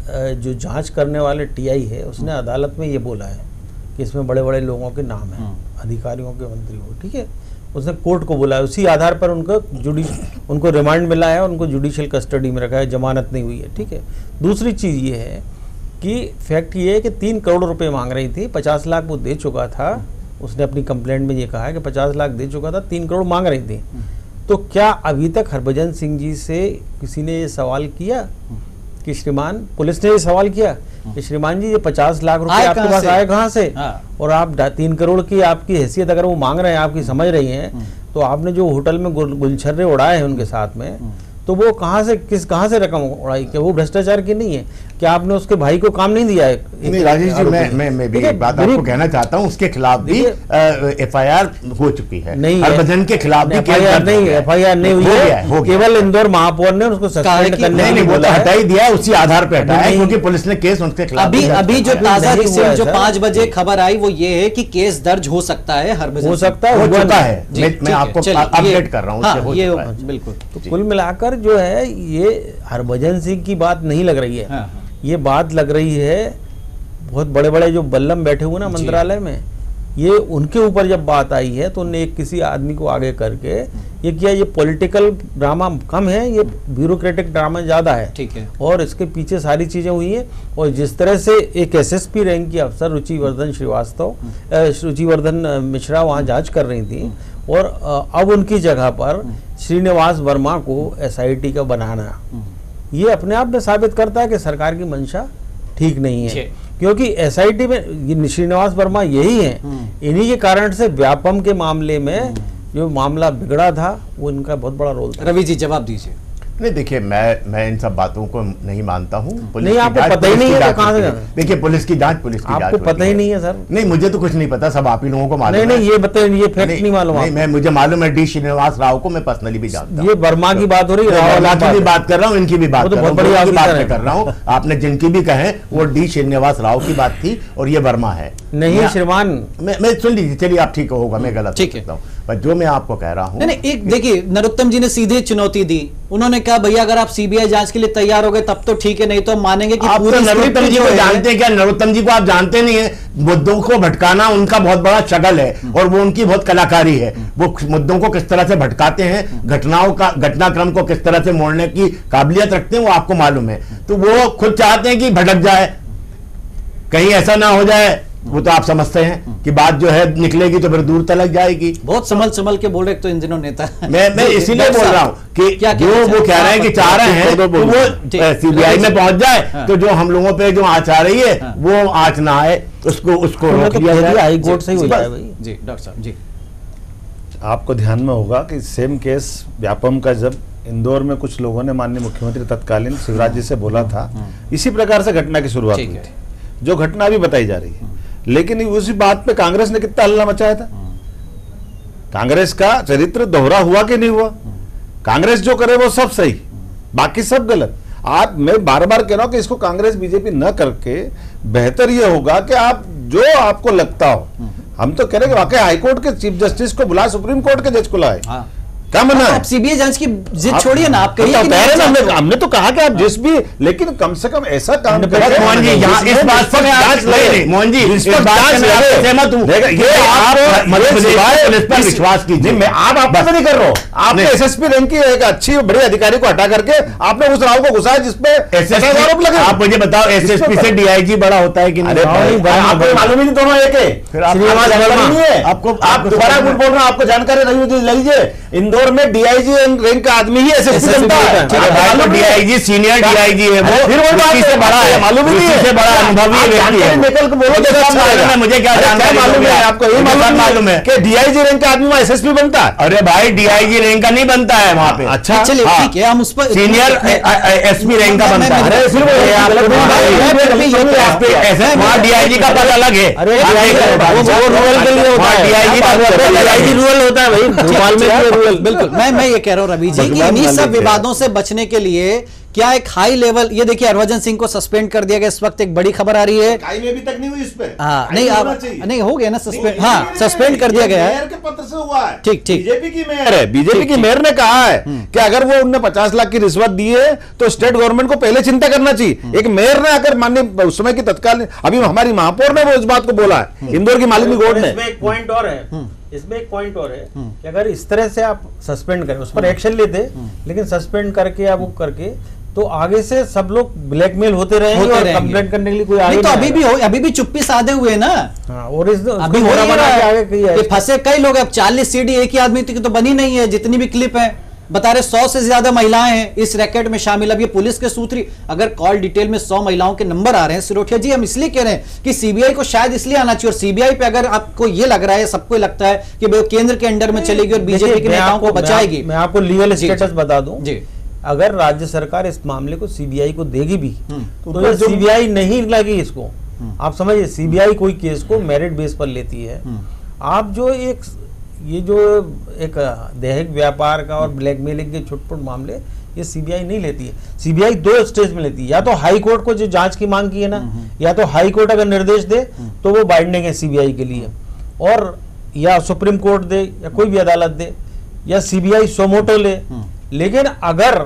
जो जांच करने वाले टीआई है उसने अदालत में ये बोला है कि इसमें बड़े बड़े लोगों के नाम हैं, अधिकारियों के, मंत्रियों को, ठीक है। उसने कोर्ट को बोला है, उसी आधार पर उनको जुडिश उनको रिमांड मिला है और उनको जुडिशियल कस्टडी में रखा है, जमानत नहीं हुई है, ठीक है। दूसरी चीज़ ये है कि फैक्ट ये है कि तीन करोड़ रुपए मांग रही थी, पचास लाख वो दे चुका था। उसने अपनी कंप्लेंट में ये कहा है कि पचास लाख दे चुका था, तीन करोड़ मांग रही थी। तो क्या अभी तक हरभजन सिंह जी से किसी ने ये सवाल किया कि श्रीमान, पुलिस ने ये सवाल किया कि श्रीमान जी ये पचास लाख रुपए आपके पास आए कहाँ से? हाँ। और आप तीन करोड़ की आपकी हैसियत अगर वो मांग रहे हैं, आपकी समझ रही हैं, तो आपने जो होटल में गुलछर्रे उड़ाए हैं उनके साथ में, तो वो कहाँ से, किस कहाँ से रकम उड़ाई? क्या वो भ्रष्टाचार की नहीं है? क्या आपने उसके भाई को काम नहीं दिया है? नहीं राजेश जी, मैं मैं मैं भी एक बात आपको कहना चाहता हूँ, उसके खिलाफ भी एफआईआर हो चुकी है। नहीं, हरभजन के खिलाफ भी एफआईआर नहीं, एफआईआर नहीं हुई है। केवल इंदौर महापौर ने उसको सस्पेंड करने नहीं, वो तो हटा ही दिया, उसी आधार पर हटाया है क्योंकि पुलिस ने केस उनके खिलाफ। अभी अभी जो ताजा रिसेंट जो पांच बजे खबर आई वो ये है कि केस दर्ज हो सकता है, हरभजन हो सकता है, हो चुका है। मैं आपको अपडेट कर रहा हूँ, ये बिल्कुल। तो कुल मिलाकर जो है ये हरभजन सिंह की बात नहीं लग रही है, ये बात लग रही है बहुत बड़े बड़े जो बल्लम बैठे हुए ना मंत्रालय में, ये उनके ऊपर जब बात आई है तो उन्होंने एक किसी आदमी को आगे करके ये किया। ये पॉलिटिकल ड्रामा कम है, ये ब्यूरोक्रेटिक ड्रामा ज्यादा है, ठीक है। और इसके पीछे सारी चीजें हुई हैं। और जिस तरह से एक एसएसपी रैंक की अफसर रुचिवर्धन श्रीवास्तव रुचिवर्धन मिश्रा वहाँ जांच कर रही थी, और अब उनकी जगह पर श्रीनिवास वर्मा को एसआईटी का बनाना, ये अपने आप में साबित करता है कि सरकार की मंशा ठीक नहीं है। क्योंकि एसआईटी में श्रीनिवास वर्मा यही हैं, इन्हीं के कारण से व्यापम के मामले में जो मामला बिगड़ा था वो इनका बहुत बड़ा रोल था। रवि जी जवाब दीजिए। नहीं देखिए, मैं मैं इन सब बातों को नहीं मानता हूँ। नहीं, आपको पता ही नहीं है तो कहाँ से? देखिए, पुलिस की जांच पुलिस की आपको पता ही नहीं है सर? नहीं, मुझे तो कुछ नहीं पता, सब आप ही लोगों को मालूम है। नहीं नहीं, ये बताइए, ये फैक्ट नहीं मालूम? नहीं, मैं मुझे मालूम है, डी श्रीनिवास राव को मैं पर्सनली भी जानता हूँ। ये वर्मा की बात हो रही है, वर्मा की भी बात कर रहा हूँ, इनकी भी बात कर रहा हूँ। आपने जिनकी भी कहे वो डी श्रीनिवास राव की बात थी और ये वर्मा है। नहीं श्रीमान, मैं सुन लीजिए, चलिए आप ठीक होगा, मैं गलत ठीक है। पर जो मैं आपको कह रहा हूं, नहीं नहीं, एक देखिए नरोत्तम जी ने सीधे चुनौती दी, उन्होंने कहा भैया अगर आप सीबीआई जांच के लिए तैयार हो गए तब तो ठीक है, नहीं तो हम मानेंगे कि आप तो पूरी नरोत्तम जी को जानते हैं क्या? नरोत्तम जी को आप जानते नहीं है। मुद्दों को भटकाना उनका बहुत बड़ा शगल है और वो उनकी बहुत कलाकारी है। वो मुद्दों को किस तरह से भटकाते हैं, घटनाओं का घटनाक्रम को किस तरह से मोड़ने की काबिलियत रखते हैं, वो आपको मालूम है। तो वो खुद चाहते हैं कि भटक जाए, कहीं ऐसा ना हो जाए। वो तो आप समझते हैं कि बात जो है निकलेगी तो फिर दूर तक जाएगी। बहुत संभल संभल के बोल रहे तो इन दिनों नेता मैं मैं इसीलिए बोल रहा हूँ कि क्या जो वो कह रहे हैं कि चाह रहे हैं तो वो सीबीआई में पहुंच जाए, तो जो हम लोगों पे जो आंच आ रही है वो आंच ना आए, उसको उसको रोक लिया जाए। हाई कोर्ट से ही हो जाए भाई। जी डॉक्टर साहब जी, आपको ध्यान में होगा कि सेम केस व्यापम का जब इंदौर में कुछ लोगों ने माननीय मुख्यमंत्री तत्कालीन शिवराज जी से बोला था, इसी प्रकार से घटना की शुरुआत हुई थी, जो घटना अभी बताई जा रही है। लेकिन उसी बात पे कांग्रेस ने कितना हल्ला मचाया था। कांग्रेस का चरित्र दोहरा हुआ कि नहीं हुआ? कांग्रेस जो करे वो सब सही, बाकी सब गलत। आप मैं बार बार कह रहा हूं कि इसको कांग्रेस बीजेपी न करके बेहतर ये होगा कि आप जो आपको लगता हो, हम तो कह रहे हैं कि वाकई हाईकोर्ट के चीफ जस्टिस को बुलाए, सुप्रीम कोर्ट के जज को लाए। क्या मना है? आप सीबीआई जांच की जिद छोड़िए ना, आप कहिए कि नहीं, हमने हमने तो कहा कि आप जिस भी, लेकिन कम से कम ऐसा काम करें। मोहन जी यहाँ इस बात पर जांच लगे, मोहन जी इस बात से मैं सहमत हूँ। ये आप मध्य प्रदेश पर विश्वास कीजिए, मैं आप आपको नहीं कर रहा हूँ। आपने एसएसपी रैंक की एक अच्छी बड़े अधिकारी को हटा करके आपने उस राव को घुसाया जिसपे आरोप लगे। आप मुझे बताओ एसएसपी से डीआईजी बड़ा होता है कि नहीं? आपको मालूम ही नहीं, दोनों एक है। फिर आपको आप दोबारा बोल रहे हैं, आपको जानकारी नहीं होती लीजिए। इंदौर में डीआईजी रैंक का आदमी ही एसएसपी बनता है। डीआईजी सीनियर डीआईजी है वो, फिर वो बात से बड़ा है, मालूम ही नहीं से बड़ा अनुभवी व्यक्ति है। निकल के बोलो तो सब मालूम है। मुझे क्या जानकारी मालूम है? आपको ये मालूम मालूम है कि डीआईजी रैंक का आदमी वहाँ एसएसपी बनता है? अरे भाई डीआईजी रैंक का नहीं बनता है वहाँ पे। अच्छा चलिए ठीक है, हम उस पर सीनियर एसपी रैंक का बनता है। वहाँ डीआईजी का पद अलग है। डीआईजी रूरल होता है भाई, भोपाल में रूरल। बिल्कुल, मैं मैं ये कह रहा हूँ रवि जी कि इन्हीं सब विवादों से बचने के लिए क्या एक हाई लेवल, ये देखिए हरभजन सिंह को सस्पेंड कर दिया गया, इस वक्त एक बड़ी खबर आ रही है। काई में भी तक नहीं हुई इस पे। हाँ नहीं आप नहीं हो गया ना सस्पेंड, हाँ सस्पेंड कर दिया गया है, मेयर के पत्र से हुआ है। ठीक ठीक बीजेपी की मेयर है, बीजेपी की मेयर ने कहा है कि अगर वो उनने पचास लाख की रिश्वत दी है तो स्टेट गवर्नमेंट को पहले चिंता करना चाहिए। एक मेयर ने आकर माननीय उस समय की तत्काल, अभी हमारी महापौर ने वो इस बात को बोला है, इंदौर की मालिनी गोड ने। इसमें एक पॉइंट और है, इसमें एक पॉइंट और है कि अगर इस तरह से आप सस्पेंड करें, उस पर एक्शन लेते, लेकिन सस्पेंड करके या वो करके तो आगे से सब लोग ब्लैकमेल होते रहेंगे होते और रहेंगे। कंप्लेंट करने के लिए कोई आगे नहीं तो नहीं अभी भी आएगा। हो, अभी भी चुप्पी साधे हुए ना। हाँ, और इस अभी हो ही रहा है कि फंसे कई लोग, अब चालीस सीडी एक ही आदमी की तो बनी नहीं है, जितनी भी क्लिप है बता रहे सौ से ज्यादा महिलाएं हैं इस रैकेट में शामिल। अब ये पुलिस के सूत्री, अगर कॉल डिटेल में सौ महिलाओं के नंबर आ रहे हैं, सिरोठिया जी हम इसलिए कह रहे हैं कि सीबीआई को शायद इसलिए आना चाहिए, और सीबीआई पे अगर आपको ये लग रहा है, सबको लगता है कि वो केंद्र के अंडर में चलेगी और बीजेपी के नेताओं को बचाएगी। मैं आपको लीगल स्टेटस बता दूं, जी अगर राज्य सरकार इस मामले को सीबीआई को देगी भी तो तो ये सीबीआई नहीं लगी इसको। आप समझिए, सीबीआई कोई केस को मेरिट बेस पर लेती है। आप जो एक ये जो एक दैहिक व्यापार का और ब्लैकमेलिंग के छुटपुट मामले, ये सीबीआई नहीं लेती है। सीबीआई दो स्टेज में लेती है, या तो हाई कोर्ट को जो जांच की मांग की है ना, या तो हाई कोर्ट अगर निर्देश दे तो वो बाइंडिंग है सीबीआई के लिए, और या सुप्रीम कोर्ट दे या कोई भी अदालत दे, या सीबीआई सोमोटो ले। लेकिन अगर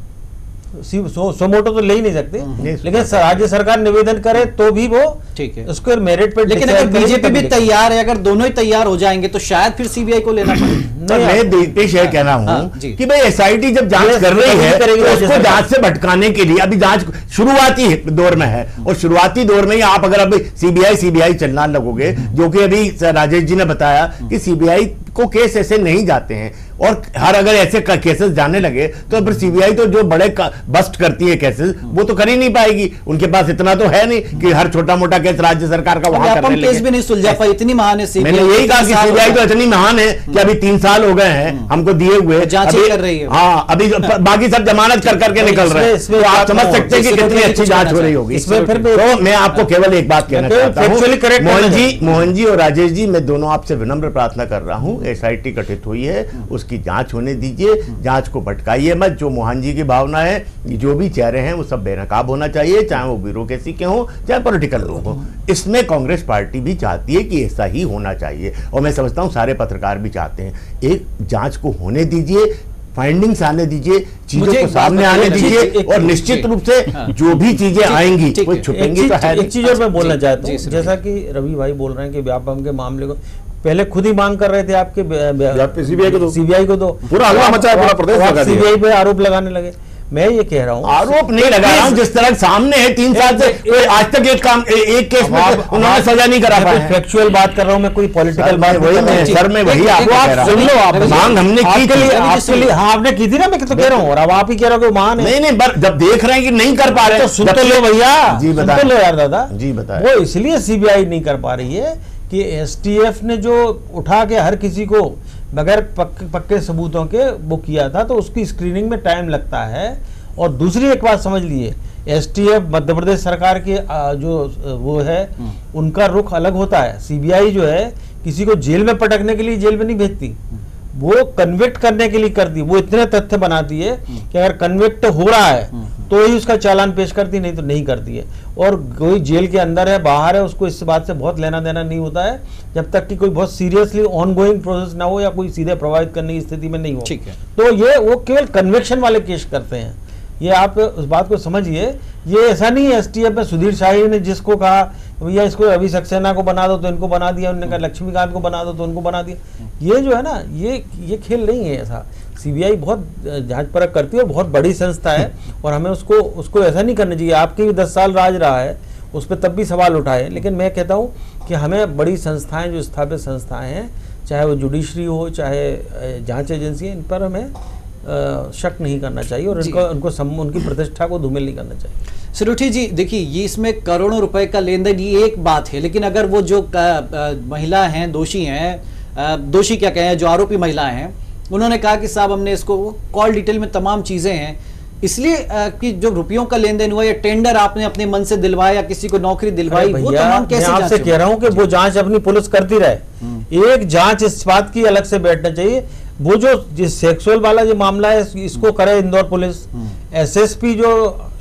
सोमोटो तो ले ही नहीं सकते, लेकिन राज्य सरकार निवेदन करे तो भी वो ठीक है उसको मेरिट पे। लेकिन अगर बीजेपी भी तैयार है, अगर दोनों ही तैयार हो जाएंगे तो शायद फिर सीबीआई को लेना पड़े। मैं दीपेश ये कह रहा हूँ कि भाई एसआईटी जब जांच कर रही है तो उसको जांच से भटकाने के लिए, अभी जांच शुरुआती दौर में है, और शुरुआती दौर में ही आप अगर अभी सीबीआई सीबीआई चलना लगोगे, जो कि अभी राजेश जी ने बताया कि सीबीआई को केस ऐसे नहीं जाते हैं, और हर अगर ऐसे केसेस जाने लगे तो फिर सीबीआई तो जो बड़े बस्ट करती है केसेस, वो तो कर ही नहीं पाएगी। उनके पास इतना तो है नहीं कि हर छोटा मोटा केस राज्य सरकार का वहां करने लगे। केस भी नहीं सुलझा पाई, इतनी महान है सीबीआई। मैंने यही कहा कि सीबीआई तो इतनी महान है कि अभी तीन साल हो गए हैं हमको दिए हुए, जांच कर रही है। हाँ, अभी बाकी सब जमानत कर करके निकल रहे हैं, तो आप समझ सकते हैं कि कितनी अच्छी जांच हो रही होगी। इसमें फिर तो मैं आपको केवल एक बात कहना चाहता हूँ, मोहन जी मोहन जी और राजेश जी, मैं दोनों आपसे विनम्र प्रार्थना कर रहा हूँ, एसआईटी गठित हुई है, उसकी उसकी जांच होने दीजिए, जांच को भटकाइए मत। जो मोहन जी की भावना है, जो भी चेहरे हैं वो सब बेनकाब होना चाहिए, चाहे वो ब्यूरोक्रेसी के हों चाहे पॉलिटिकल लोग हों। इसमें कांग्रेस पार्टी भी चाहती है कि ऐसा ही होना चाहिए, और मैं समझता हूँ सारे पत्रकार भी चाहते हैं। एक जांच को होने दीजिए, फाइंडिंग्स आने दीजिए, चीजों को सामने आने दीजिए, और निश्चित रूप से जो भी चीजें आएंगी वो छुपेंगी तो है। एक चीज और मैं बोलना चाहता हूँ, जैसा कि रवि भाई बोल रहे हैं कि व्यापम के मामले को पहले खुद ही मांग कर रहे थे आपके सीबीआई को दो, सीबीआई को दो, पूरा हल्ला मचा है पूरा प्रदेश, सीबीआई पे आरोप लगाने लगे। मैं ये कह रहा हूँ, आरोप नहीं लगा रहा हूँ, जिस तरह सामने है तीन साल से आज तक एक काम एक केस में उन्होंने सजा नहीं करा पाया। फैक्चुअल बात कर रहा हूँ मैं, कोई पॉलिटिकल बात वही मैं सर में वही आपको सुन लो, आप मांग हमने की के लिए आपके लिए हाँ आपने की थी ना, मैं तो कह रहा हूँ, और अब आप ही कह रहे हो मान है। नहीं नहीं, जब देख रहे हैं कि नहीं कर पा रहे तो सुन तो लो भैया, जी सुन तो लो यार दादा जी बताएं। वो इसलिए सीबीआई नहीं कर पा रही है कि एसटीएफ ने जो उठा के हर किसी को बगैर पक्के पक्के सबूतों के वो किया था, तो उसकी स्क्रीनिंग में टाइम लगता है। और दूसरी एक बात समझ लिए, एसटीएफ मध्य प्रदेश सरकार के जो वो है उनका रुख अलग होता है। सीबीआई जो है किसी को जेल में पटकने के लिए जेल में नहीं भेजती, वो कन्विक्ट करने के लिए करती। वो इतने तथ्य बनाती है कि अगर कन्विक्ट हो रहा है तो ही उसका चालान पेश करती, नहीं तो नहीं करती है। और कोई जेल के अंदर है बाहर है, उसको इस बात से बहुत लेना देना नहीं होता है जब तक कि कोई बहुत सीरियसली ऑनगोइंग प्रोसेस ना हो या कोई सीधे प्रभावित करने की स्थिति में नहीं हो। ठीक है, तो ये वो केवल कन्विक्शन वाले केस करते हैं। ये आप उस बात को समझिए, ये ऐसा नहीं है एसटीएफ में सुधीर शाही ने जिसको कहा भैया इसको रवि सक्सेना को बना दो तो इनको बना दिया, उन्होंने कहा लक्ष्मीकांत को बना दो तो उनको बना दिया। ये जो है ना, ये ये खेल नहीं है ऐसा। सीबीआई बहुत जांच परख करती है, बहुत बड़ी संस्था है, और हमें उसको उसको ऐसा नहीं करना चाहिए। आपके भी दस साल राज रहा है, उस पर तब भी सवाल उठाए, लेकिन मैं कहता हूँ कि हमें बड़ी संस्थाएं जो स्थापित संस्थाएं हैं, चाहे वो जुडिशरी हो चाहे जांच एजेंसी है, इन पर हमें शक नहीं करना चाहिए, और इनको उनको सम, उनकी प्रतिष्ठा को धूमिल नहीं करना चाहिए। सुरुठी जी देखिए, ये इसमें करोड़ों रुपए का लेन देन ये एक बात है, लेकिन अगर वो जो महिला हैं, दोषी हैं, दोषी क्या कहें, जो आरोपी महिलाएं हैं, उन्होंने कहा कि साहब हमने इसको कॉल डिटेल में तमाम चीजें हैं, इसलिए कि जो रुपयों का लेन देन हुआ या टेंडर आपने अपने मन से दिलवाया या किसी को नौकरी दिलवाई, वो तमाम कैसे? मैं आपसे कह रहा हूँ कि वो जांच अपनी पुलिस करती रहे। एक जांच इस बात की अलग से बैठना चाहिए, वो जो जिस सेक्सुअल वाला जो मामला है इसको करे इंदौर पुलिस, एसएसपी जो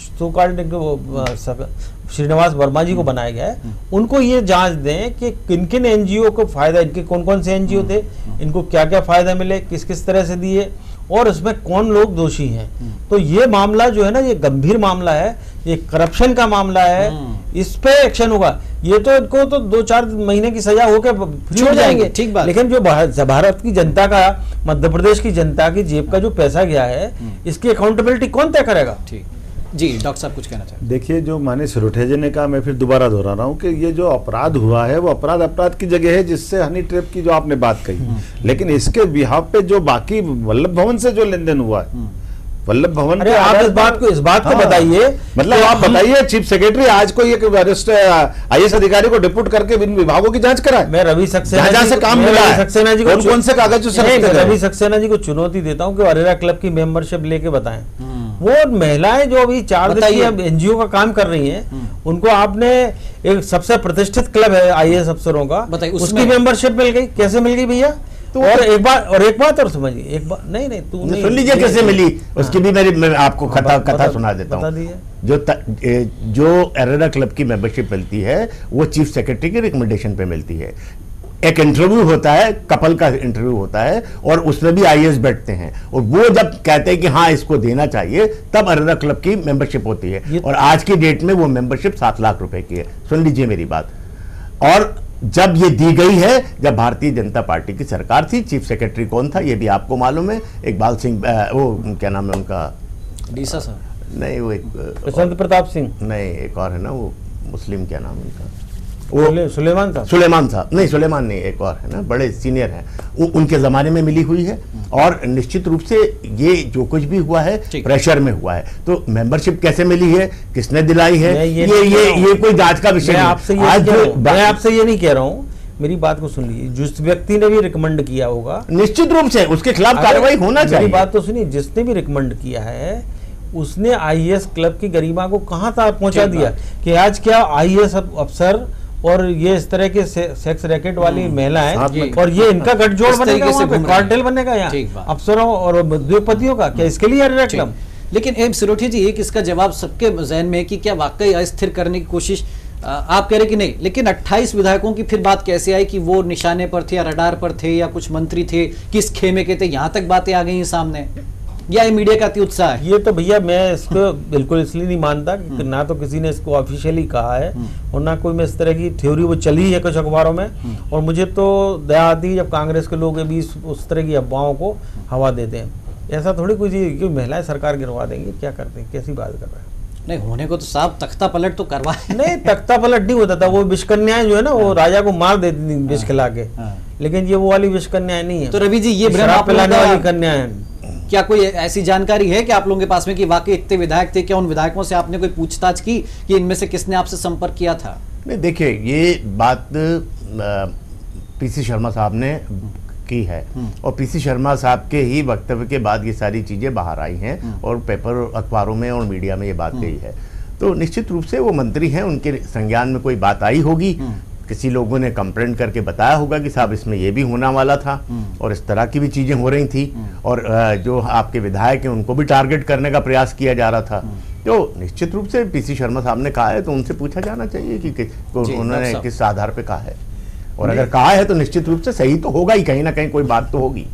श्रीनिवास वर्मा जी को बनाया गया है, उनको ये जांच दें कि किन किन एनजीओ को फायदा, इनके कौन कौन से एनजीओ थे, इनको क्या क्या फायदा मिले, किस किस तरह से दिए, और इसमें कौन लोग दोषी हैं। तो ये मामला जो है ना, ये गंभीर मामला है, ये करप्शन का मामला है, इस पे एक्शन होगा। ये तो इनको तो दो चार महीने की सजा होकर फ्री हो जाएंगे, ठीक बात। लेकिन जो भारत की जनता का, मध्य प्रदेश की जनता की जेब का जो पैसा गया है, इसकी अकाउंटेबिलिटी कौन तय करेगा? ठीक जी, डॉक्टर साहब कुछ कहना चाहते हैं? देखिए, जो माने सुरुठे जी ने कहा, मैं फिर दोबारा दोहरा रहा हूँ कि ये जो अपराध हुआ है वो अपराध अपराध की जगह है, जिससे हनी ट्रैप की जो आपने बात कही, लेकिन इसके बिहाफ पे जो बाकी वल्लभ भवन से जो लेन देन हुआ है, वल्लभ भवन, अरे आप इस बात को इस बात को बताइए, मतलब आप बताइए चीफ सेक्रेटरी आज कोई एक वरिष्ठ आईएएस अधिकारी को डिप्यूट करके इन विभागों की जांच कराए। मैं रवि सक्सेना से काम मिला है, सक्सेना जी को कौन से कागज, रवि सक्सेना जी को चुनौती देता हूँ कि अरेरा क्लब की मेंबरशिप लेके बताएं। वो महिलाएं जो अभी चार दिन एनजीओ का काम कर रही हैं, उनको आपने एक सबसे प्रतिष्ठित क्लब है आईएएस अफसरों का, उसकी मेंबरशिप मिल गई। कैसे मिल गई भैया? तो और एक बात और एक बात और समझिए, एक बात नहीं नहीं तू नहीं सुन लीजिए कैसे मिली, उसकी भी मेरी मैं आपको कथा कथा सुना देता हूँ। जो जो अरेरा क्लब की मेंबरशिप मिलती है वो चीफ सेक्रेटरी के रिकमेंडेशन पे मिलती है। एक इंटरव्यू होता है, कपल का इंटरव्यू होता है, और उसमें भी आईएएस बैठते हैं, और वो जब कहते हैं कि हाँ इसको देना चाहिए, तब अरेरा क्लब की मेंबरशिप होती है। और आज की डेट में वो मेंबरशिप सात लाख रुपए की है। सुन लीजिए मेरी बात। और जब ये दी गई है, जब भारतीय जनता पार्टी की सरकार थी, चीफ सेक्रेटरी कौन था ये भी आपको मालूम है, इकबाल सिंह, वो क्या नाम है उनका, डीसा सर, नहीं वो एक बसंत प्रताप सिंह, नहीं एक और है ना, वो मुस्लिम, क्या नाम है उनका, वो सुलेमान साहब, सुलेमान साहब नहीं, सुलेमान नहीं, एक और है ना, बड़े सीनियर हैं, उनके जमाने में मिली हुई है। और निश्चित रूप से ये जो कुछ भी हुआ है प्रेशर में हुआ है। तो मेंबरशिप कैसे मिली है, किसने दिलाई है, ये ये ये, ये कोई जांच का विषय नहीं। आपसे मैं आपसे ये नहीं कह रहा हूँ, मेरी बात को सुन लीजिए। जिस व्यक्ति ने भी रिकमेंड किया होगा, निश्चित रूप से उसके खिलाफ कार्रवाई होना चाहिए। मेरी बात तो सुनिए, जिसने भी रिकमेंड किया है उसने आईएएस क्लब की गरिमा को कहां तक पहुंचा दिया कि आज क्या आईएएस अफसर और ये इस तरह के से, सेक्स रैकेट वाली महिलाएं में- और ये इनका गठजोड़ इस बनेगा, तरीके से वहाँ पे घूम रही है। कार्टेल बनेगा ठीक यहाँ बात। अफसरों और उद्योगपतियों का, क्या इसके लिए रकम? लेकिन एम सिरोठी जी, एक इसका जवाब सबके जहन में है कि क्या वाकई अस्थिर करने की कोशिश आ, आप कह रहे कि नहीं, लेकिन अट्ठाईस विधायकों की फिर बात कैसे आई कि वो निशाने पर थे या रडार पर थे या कुछ मंत्री थे, किस खेमे के थे, यहाँ तक बातें आ गई हैं सामने, या ये मीडिया का अति उत्साह है? ये तो भैया मैं इसको बिल्कुल इसलिए नहीं मानता कि ना तो किसी ने इसको ऑफिशियली कहा है और ना कोई में इस तरह की थ्योरी वो चली है कुछ अखबारों में, और मुझे तो दया आती है जब कांग्रेस के लोग भी उस तरह की अफवाहों को हवा देते हैं। ऐसा थोड़ी कोई चीज कि महिलाएं सरकार गिरवा देंगे, क्या करते हैं, कैसी बात कर रहे हैं? नहीं, होने को तो साहब तख्ता पलट तो करवाए। नहीं, तख्ता पलट नहीं होता था, वो विषकन्याएं जो है ना वो राजा को मार देती थी विष खिला के, लेकिन ये वो वाली विषकन्याएं नहीं है। तो रवि जी, ये भ्रम शराब आप लोगों पिलाने का- वाली कन्याएं। क्या कोई ऐसी जानकारी है कि आप लोगों के पास में कि वाकई इतने विधायक थे? क्या उन विधायकों से आपने कोई पूछताछ की कि इनमें से किसने आपसे संपर्क किया था? नहीं, देखिए ये बात पीसी शर्मा साहब ने की है और पीसी शर्मा साहब के ही वक्तव्य के बाद ये सारी चीजें बाहर आई हैं और पेपर अखबारों में और मीडिया में ये बात गई है। तो निश्चित रूप से वो मंत्री हैं, उनके संज्ञान में कोई बात आई होगी, किसी लोगों ने कंप्लेंट करके बताया होगा कि साहब इसमें ये भी होना वाला था और इस तरह की भी चीजें हो रही थी और जो आपके विधायक हैं उनको भी टारगेट करने का प्रयास किया जा रहा था। तो निश्चित रूप से पीसी शर्मा साहब ने कहा है तो उनसे पूछा जाना चाहिए कि, कि उन्होंने किस आधार पे कहा है, और अगर कहा है तो निश्चित रूप से सही तो होगा ही, कहीं ना कहीं कोई बात तो होगी।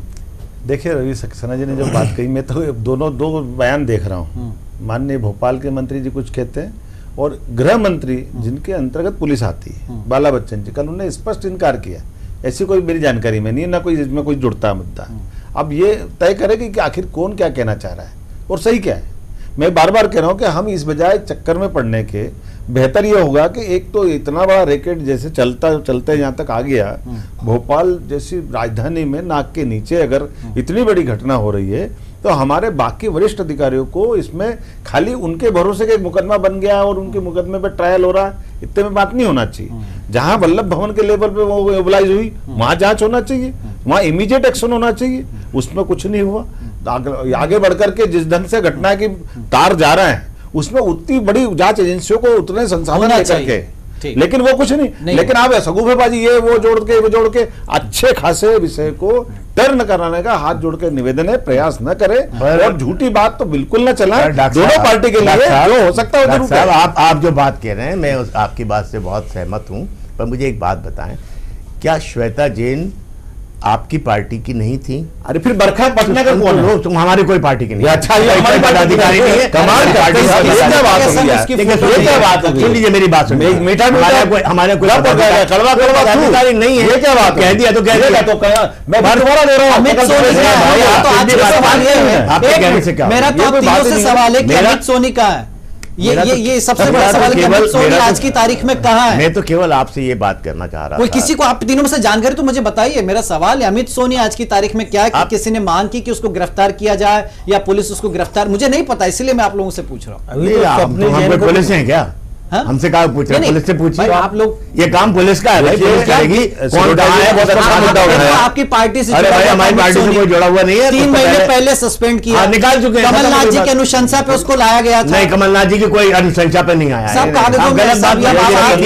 देखिए रवि सक्सेना जी ने जो बात कही, मैं तो दोनों दो बयान देख रहा हूँ। माननीय भोपाल के मंत्री जी कुछ कहते हैं और गृह मंत्री जिनके अंतर्गत पुलिस आती है, बाला बच्चन जी, कल उन्होंने स्पष्ट इनकार किया, ऐसी कोई मेरी जानकारी में नहीं है, ना कोई इसमें कोई जुड़ता मुद्दा। अब ये तय करेगी कि आखिर कौन क्या कहना चाह रहा है और सही क्या है। मैं बार बार कह रहा हूँ कि हम इस बजाय चक्कर में पड़ने के बेहतर ये होगा कि एक तो इतना बड़ा रैकेट जैसे चलता चलते यहाँ तक आ गया, भोपाल जैसी राजधानी में नाक के नीचे अगर इतनी बड़ी घटना हो रही है तो हमारे बाकी वरिष्ठ अधिकारियों को इसमें खाली उनके भरोसे का एक मुकदमा बन गया और उनके मुकदमे पे ट्रायल हो रहा है, इतने में बात नहीं होना चाहिए। जहां वल्लभ भवन के लेवल पे वो मोबिलाइज हुई वहां जांच होना चाहिए, वहां इमीडिएट एक्शन होना चाहिए, उसमें कुछ नहीं हुआ। आगे, आगे बढ़कर के जिस ढंग से घटना की तार जा रहा है उसमें उतनी बड़ी जांच एजेंसियों को उतने संसाधन लेकर के, लेकिन वो कुछ नहीं, नहीं लेकिन आप सगुफेबाजी ये वो जोड़ के वो जोड़ के अच्छे खासे विषय को टर्न कराने का हाथ जोड़ के निवेदन है, प्रयास न करें और झूठी बात तो बिल्कुल न चलाएं दोनों पार्टी के लिए, जो हो सकता है साहब। आप आप जो बात कह रहे हैं मैं उस आपकी बात से बहुत सहमत हूं, पर मुझे एक बात बताएं, क्या श्वेता जैन आपकी पार्टी की नहीं थी? अरे फिर बरखा पटना का कौन है? तुम हमारी कोई पार्टी की नहीं। अच्छा, ये हमारी पदाधिकारी नहीं है, कमाल करते हैं। ये क्या बात हो गई? ये क्या बात हो गई? सुन लीजिए मेरी बात, सुन मीठा मीठा कोई हमारे कोई कड़वा कड़वा पदाधिकारी नहीं है। ये क्या बात कह दिया तो कह दिया, तो मैं दोबारा दे रहा हूँ। अमित सोनी का है, तो आज का सवाल ये है, आपके कहने से क्या? मेरा तो आप तीनों से सवाल है कि अमित सोनी का है, ये ये ये सबसे बड़ा सवाल है कि अमित सोनी आज की तारीख में कहाँ है? मैं तो केवल आपसे ये बात करना चाह रहा कोई था। किसी को आप तीनों में से जानकारी तो मुझे बताइए। मेरा सवाल है अमित सोनी आज की तारीख में क्या है कि किसी ने मांग की कि उसको गिरफ्तार किया जाए या पुलिस उसको गिरफ्तार, मुझे नहीं पता, इसलिए मैं आप लोगों से पूछ रहा हूँ। अभी तो अपने हम कोई पुलिस हैं क्या? हाँ? हमसे कहा पूछ रहे, पुलिस से पूछिए। आप लोग, ये काम पुलिस का है भाई, पुलिस करेगी। कौन कहाँ है बहुत अच्छा मुद्दा उठाया। आपकी पार्टी से अरे भाई हमारी पार्टी से कोई जुड़ा हुआ नहीं है। तीन महीने पहले सस्पेंड किया, निकाल चुके हैं। कमलनाथ जी की अनुशंसा पे उसको लाया गया था। नहीं, कमलनाथ जी की कोई अनुशंसा पे नहीं आया। सब कागजों में गलत बात सब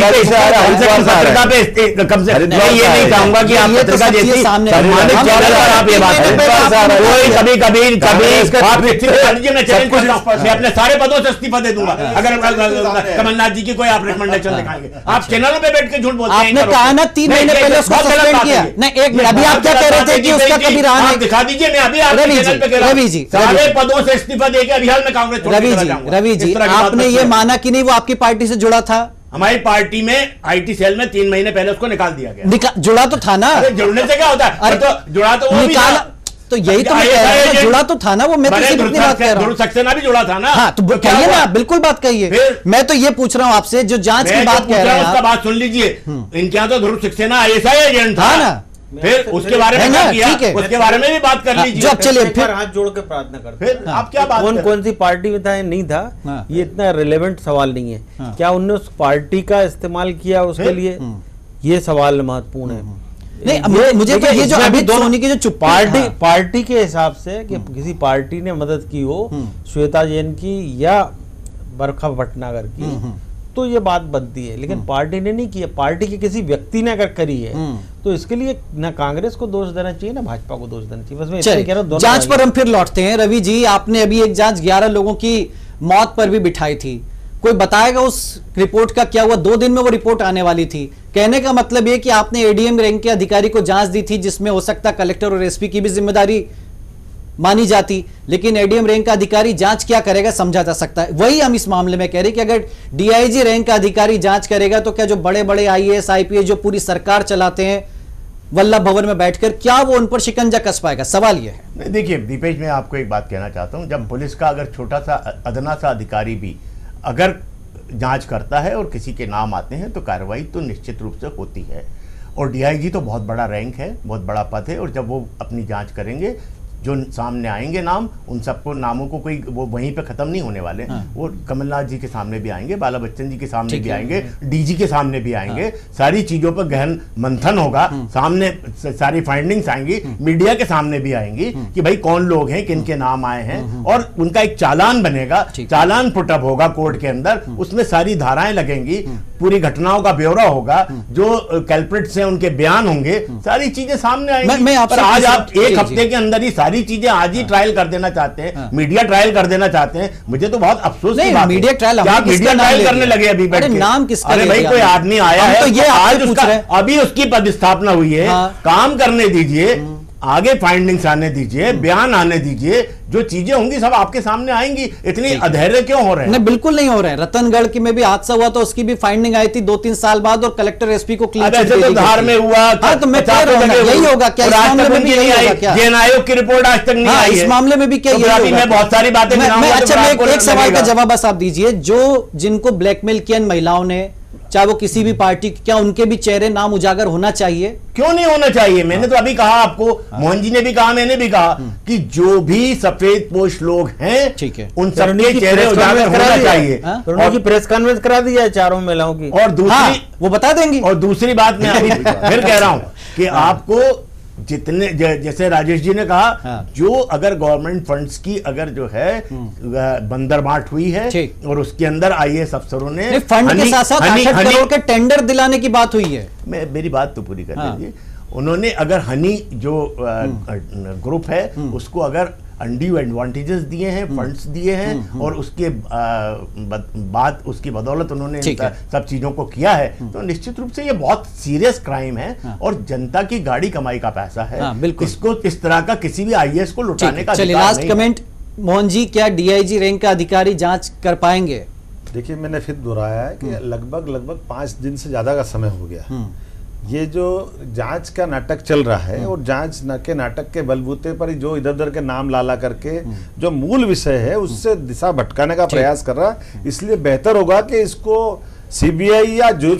कम से मैं ये नहीं चाहूंगा कि आप पत्रिका जैसी सम्मानित चैनल पर आप ये बात करें। कोई कभी कभी कभी आप मैं चैलेंज करता हूं, मैं अपने सारे पदों से इस्तीफा दे दूंगा अगर कमलनाथ जी की कोई आप रिकमेंडेशन दिखाएंगे। आप चैनलों पे बैठ के झूठ बोलते हैं। आपने कहा ना तीन महीने पहले उसको सस्पेंड किया। नहीं, एक मिनट, अभी आप क्या कह रहे थे कि उसका कभी रहा नहीं? दिखा दीजिए, मैं अभी आपके चैनल पे कह रहा हूं रवि जी, सारे पदों से इस्तीफा देके अभी हाल में कांग्रेस छोड़ रवि जी, रवि जी, आपने ये माना कि नहीं वो आपकी पार्टी से जुड़ा था? हमारी पार्टी में आईटी सेल में तीन महीने पहले उसको निकाल दिया गया। जुड़ा तो था ना? जुड़ने से क्या होता है? तो जुड़ा तो वो निकाला, तो यही तो मैं कह रहा हूं, जुड़ा तो था ना वो। मैं तो सिर्फ इतनी बात कह रहा हूं, सक्सेना भी जुड़ा था ना। हाँ, तो कहिए ना, बिल्कुल बात कहिए। मैं तो ये पूछ रहा हूं आपसे, जो जांच की बात कह रहे हैं, उसका बात सुन लीजिए। इनके यहाँ तो ध्रुव सक्सेना आईएसआई एजेंट था ना, फिर उसके बारे में क्या किया, उसके बारे में भी बात कर लीजिए। जो अब चलिए फिर हाथ जोड़ के प्रार्थना करते फिर आप क्या बात, कौन कौन सी पार्टी में था नहीं था, ये इतना रिलेवेंट सवाल नहीं है। क्या उनने उस पार्टी का इस्तेमाल किया उसके लिए, ये सवाल महत्वपूर्ण है। नहीं, मुझे, मुझे तो ये जो अमित सोनी की जो चुप पार्टी हाँ। पार्टी के हिसाब से कि किसी पार्टी ने मदद की हो श्वेता जैन की या बरखा भटनागर की, तो ये बात बनती है, लेकिन पार्टी ने नहीं किया। पार्टी के किसी व्यक्ति ने अगर करी है तो इसके लिए ना कांग्रेस को दोष देना चाहिए ना भाजपा को दोष देना चाहिए। बस मैं इसलिए कह रहा हूं, जांच पर हम फिर लौटते हैं। रवि जी, आपने अभी एक जांच ग्यारह लोगों की मौत पर भी बिठाई थी, कोई बताएगा उस रिपोर्ट का क्या हुआ? दो दिन में वो रिपोर्ट आने वाली थी। कहने का मतलब ये कि आपने एडीएम रैंक के अधिकारी को जांच दी थी, जिसमें हो सकता कलेक्टर और एसपी की भी जिम्मेदारी मानी जाती, लेकिन एडीएम रैंक का अधिकारी जांच क्या करेगा समझा जा सकता है। वही हम इस मामले में कह रहे हैं कि अगर डीआईजी रैंक का अधिकारी जांच करेगा तो क्या जो बड़े बड़े आईएएस आईपीएस जो पूरी सरकार चलाते हैं वल्लभ भवन में बैठकर, क्या वो उन पर शिकंजा कस पाएगा? सवाल यह है। देखिए दीपेश, मैं आपको एक बात कहना चाहता हूं, जब पुलिस का अगर छोटा सा अदना सा अधिकारी भी अगर जांच करता है और किसी के नाम आते हैं तो कार्रवाई तो निश्चित रूप से होती है। और डीआईजी तो बहुत बड़ा रैंक है, बहुत बड़ा पद है, और जब वो अपनी जांच करेंगे जो सामने आएंगे नाम, उन सबको नामों को कोई वो वहीं पे खत्म नहीं होने वाले। हाँ। वो कमलनाथ जी के सामने भी आएंगे, बाला बच्चन जी के सामने भी आएंगे, डीजी के सामने भी आएंगे। हाँ। सारी चीजों पर गहन मंथन होगा, सामने सारी फाइंडिंग्स आएंगी, मीडिया के सामने भी आएंगी कि भाई कौन लोग हैं, किन के नाम आए हैं, और उनका एक चालान बनेगा, चालान पुटअप होगा कोर्ट के अंदर, उसमें सारी धाराएं लगेंगी, पूरी घटनाओं का ब्यौरा होगा, जो कैल्प्रिट्स हैं उनके बयान होंगे, सारी चीजें सामने आएंगी। पर आज आप एक हफ्ते के अंदर ही सारी चीजें आज ही ट्रायल कर देना चाहते हैं, मीडिया ट्रायल कर देना चाहते हैं। मुझे तो बहुत अफसोस की बात है। मीडिया ट्रायल क्या मीडिया ट्रायल करने लगे अभी बैठ के? नाम किसका? अरे भाई कोई आदमी आया है तो ये आज उसका अभी उसकी पदस्थापना हुई है, काम करने दीजिए, आगे फाइंडिंग्स आने दीजिए, बयान आने दीजिए, जो चीजें होंगी सब आपके सामने आएंगी। इतनी अधैर्य क्यों हो रहे हैं? नहीं, बिल्कुल नहीं हो रहे हैं। रतनगढ़ की में भी हादसा हुआ तो उसकी भी फाइंडिंग आई थी दो तीन साल बाद, और कलेक्टर एसपी को क्लीन चिट दे दी गई। धार में हुआ, हाँ, तो मैं कह रहा हूं यही होगा क्या? इस मामले में भी यही होगा क्या? जेएन आयोग की रिपोर्ट आज तक नहीं आई है, इस मामले में भी क्या यही होगा? बहुत सारी बातें। अच्छा, एक सवाल का जवाब बस आप दीजिए, जो जिनको ब्लैकमेल किया महिलाओं ने, चाहे वो किसी भी पार्टी, क्या उनके भी चेहरे नाम उजागर होना चाहिए? क्यों नहीं होना चाहिए? मैंने तो अभी कहा आपको, मोहन जी ने भी कहा, मैंने भी कहा कि जो भी सफेद पोश लोग हैं, ठीक है, उन सबके चेहरे उजागर होना चाहिए। उनकी प्रेस कॉन्फ्रेंस करा दी है चारों महिलाओं की, और दूसरी वो बता देंगे। और दूसरी बात मैं अभी फिर कह रहा हूं कि आपको जितने जैसे राजेश जी ने कहा, हाँ। जो अगर गवर्नमेंट फंड्स की अगर जो है बंदरबाट हुई है और उसके अंदर आईएएस अफसरों ने फंड के साथ साथ आठ करोड़ के टेंडर दिलाने की बात हुई है। मैं मेरी बात तो पूरी कर लीजिए। उन्होंने अगर हनी जो ग्रुप है उसको अगर अनड्यू एडवांटेजेस दिए हैं, फंड्स दिए हैं, और उसके बाद उसकी बदौलत उन्होंने सब चीजों को किया है, तो निश्चित रूप से ये बहुत सीरियस क्राइम है। हाँ। और जनता की गाड़ी कमाई का पैसा है। हाँ, इसको इस तरह का किसी भी आईएएस को लुटाने का चलिए लास्ट कमेंट मोहन जी, क्या डीआईजी रैंक का अधिकारी जांच कर पाएंगे? देखिए, मैंने फिर दोहराया है कि लगभग लगभग पांच दिन से ज्यादा का समय हो गया। ये जो जांच का नाटक चल रहा है, और जांच के नाटक के बलबूते पर जो इधर उधर के नाम लाला करके जो मूल विषय है उससे दिशा भटकाने का प्रयास कर रहा है। इसलिए बेहतर होगा कि इसको सीबीआई या जो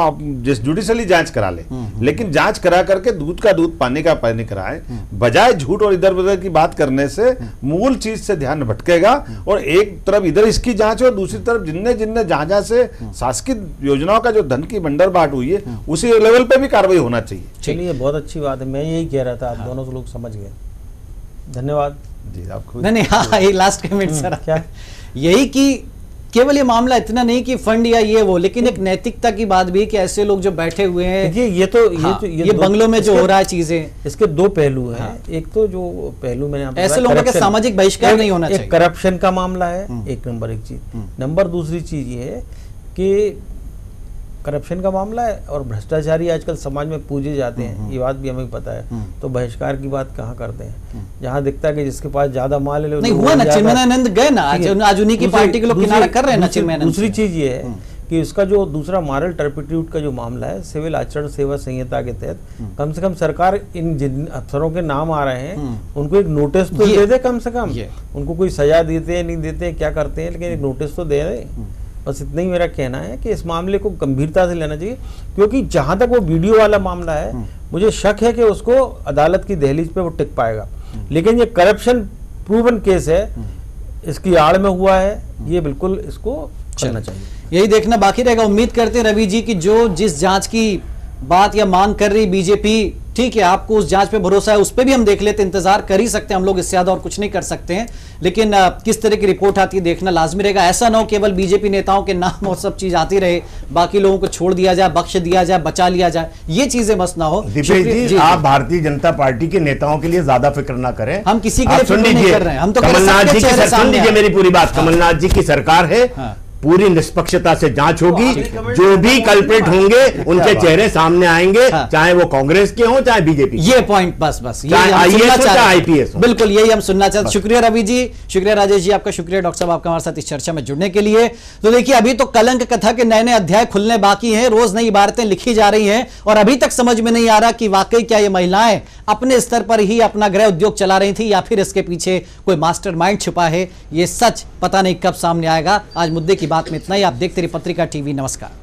जो जुडिशली जांच करा ले, लेकिन जांच करा करके दूध का दूध पानी का पानी कराए, बजाय झूठ और इधर उधर की बात करने से मूल चीज से ध्यान भटकेगा। और एक तरफ इधर इसकी जांच है और दूसरी तरफ जिनने जिनने जहां जहां से शासकीय योजनाओं का जो धन की बंडरबाट हुई है उसी लेवल पे भी कार्रवाई होना चाहिए। चलिए, बहुत अच्छी बात है, मैं यही कह रहा था, आप दोनों लोग समझ गए। धन्यवाद जी आपको। नहीं नहीं, हाँ, ये लास्ट कमेंट सर क्या यही कि केवल ये मामला इतना नहीं कि फंड या ये वो, लेकिन एक नैतिकता की बात भी कि ऐसे लोग जो बैठे हुए हैं, ये ये तो हाँ, ये तो ये, ये बंगलों में जो हो रहा है चीजें, इसके दो पहलू हैं। हाँ। एक तो जो पहलू मैंने ऐसे लोगों का सामाजिक बहिष्कार नहीं होना चाहिए, करप्शन का मामला है, एक नंबर एक चीज। नंबर दूसरी चीज ये है कि करप्शन का मामला है और भ्रष्टाचारी आजकल समाज में पूजे जाते हैं, ये बात भी हमें पता है। तो बहिष्कार की बात कहाँ करते हैं? जहाँ दिखता है कि जिसके पास ज्यादा माल है, नहीं हुआ ना, चिन्मयानंद गए ना, आज उन्हीं की पार्टी के लोग किनारा कर रहे हैं ना चिन्मयानंद। दूसरी चीज ये है कि इसका जो दूसरा मॉरल टर्पिट्यूड का जो मामला है, सिविल आचरण सेवा संहिता के तहत कम से कम सरकार इन जिन अफसरों के नाम आ रहे हैं उनको एक नोटिस तो दे दे, कम से कम उनको कोई सजा देते हैं नहीं देते क्या करते हैं, लेकिन एक नोटिस तो दे रहे। बस इतना ही मेरा कहना है कि इस मामले को गंभीरता से लेना चाहिए, क्योंकि जहां तक वो वीडियो वाला मामला है, मुझे शक है कि उसको अदालत की दहलीज पे वो टिक पाएगा, लेकिन ये करप्शन प्रूवन केस है, इसकी आड़ में हुआ है, ये बिल्कुल इसको चलना चाहिए। यही देखना बाकी रहेगा। उम्मीद करते हैं रवि जी की जो जिस जांच की बात या मांग कर रही बीजेपी ठीक है, आपको उस जांच पे भरोसा है, उस पे भी हम देख लेते, इंतजार कर ही सकते हैं हम लोग, इससे ज्यादा और कुछ नहीं कर सकते हैं। लेकिन आ, किस तरह की रिपोर्ट आती है देखना लाजमी रहेगा। ऐसा ना हो केवल बीजेपी नेताओं के नाम और सब चीज आती रहे, बाकी लोगों को छोड़ दिया जाए, बख्श दिया जाए, बचा लिया जाए, ये चीजें मस्त ना हो। दीपेश जी, जी आप भारतीय जनता पार्टी के नेताओं के लिए ज्यादा फिक्र ना करें, हम किसी के लिए फिक्र नहीं कर रहे हैं, हम तो कमलनाथ जी की, सुन लीजिए मेरी पूरी बात, कमलनाथ जी की सरकार है, पूरी निष्पक्षता से जांच होगी, जो भी कल्प्रिट होंगे उनके चेहरे सामने आएंगे, हाँ। चाहे वो कांग्रेस के हों चाहे बीजेपी। ये पॉइंट बस बस चाहे आईएएस हो चाहे आईपीएस हो, बिल्कुल यही हम सुनना चाहते हैं। शुक्रिया रवि जी, शुक्रिया राजेश जी, आपका शुक्रिया डॉक्टर साहब, आपका हमारे साथ इस चर्चा में जुड़ने के लिए। तो देखिए, अभी तो कलंक कथा के नए नए अध्याय खुलने बाकी हैं, रोज नई इबारतें लिखी जा रही हैं और अभी तक समझ में नहीं आ रहा कि वाकई क्या ये महिलाएं अपने स्तर पर ही अपना गृह उद्योग चला रही थी या फिर इसके पीछे कोई मास्टरमाइंड छुपा है। ये सच पता नहीं कब सामने आएगा। आज मुद्दे की बात में इतना ही। आप देखते रहिए पत्रिका टीवी। नमस्कार।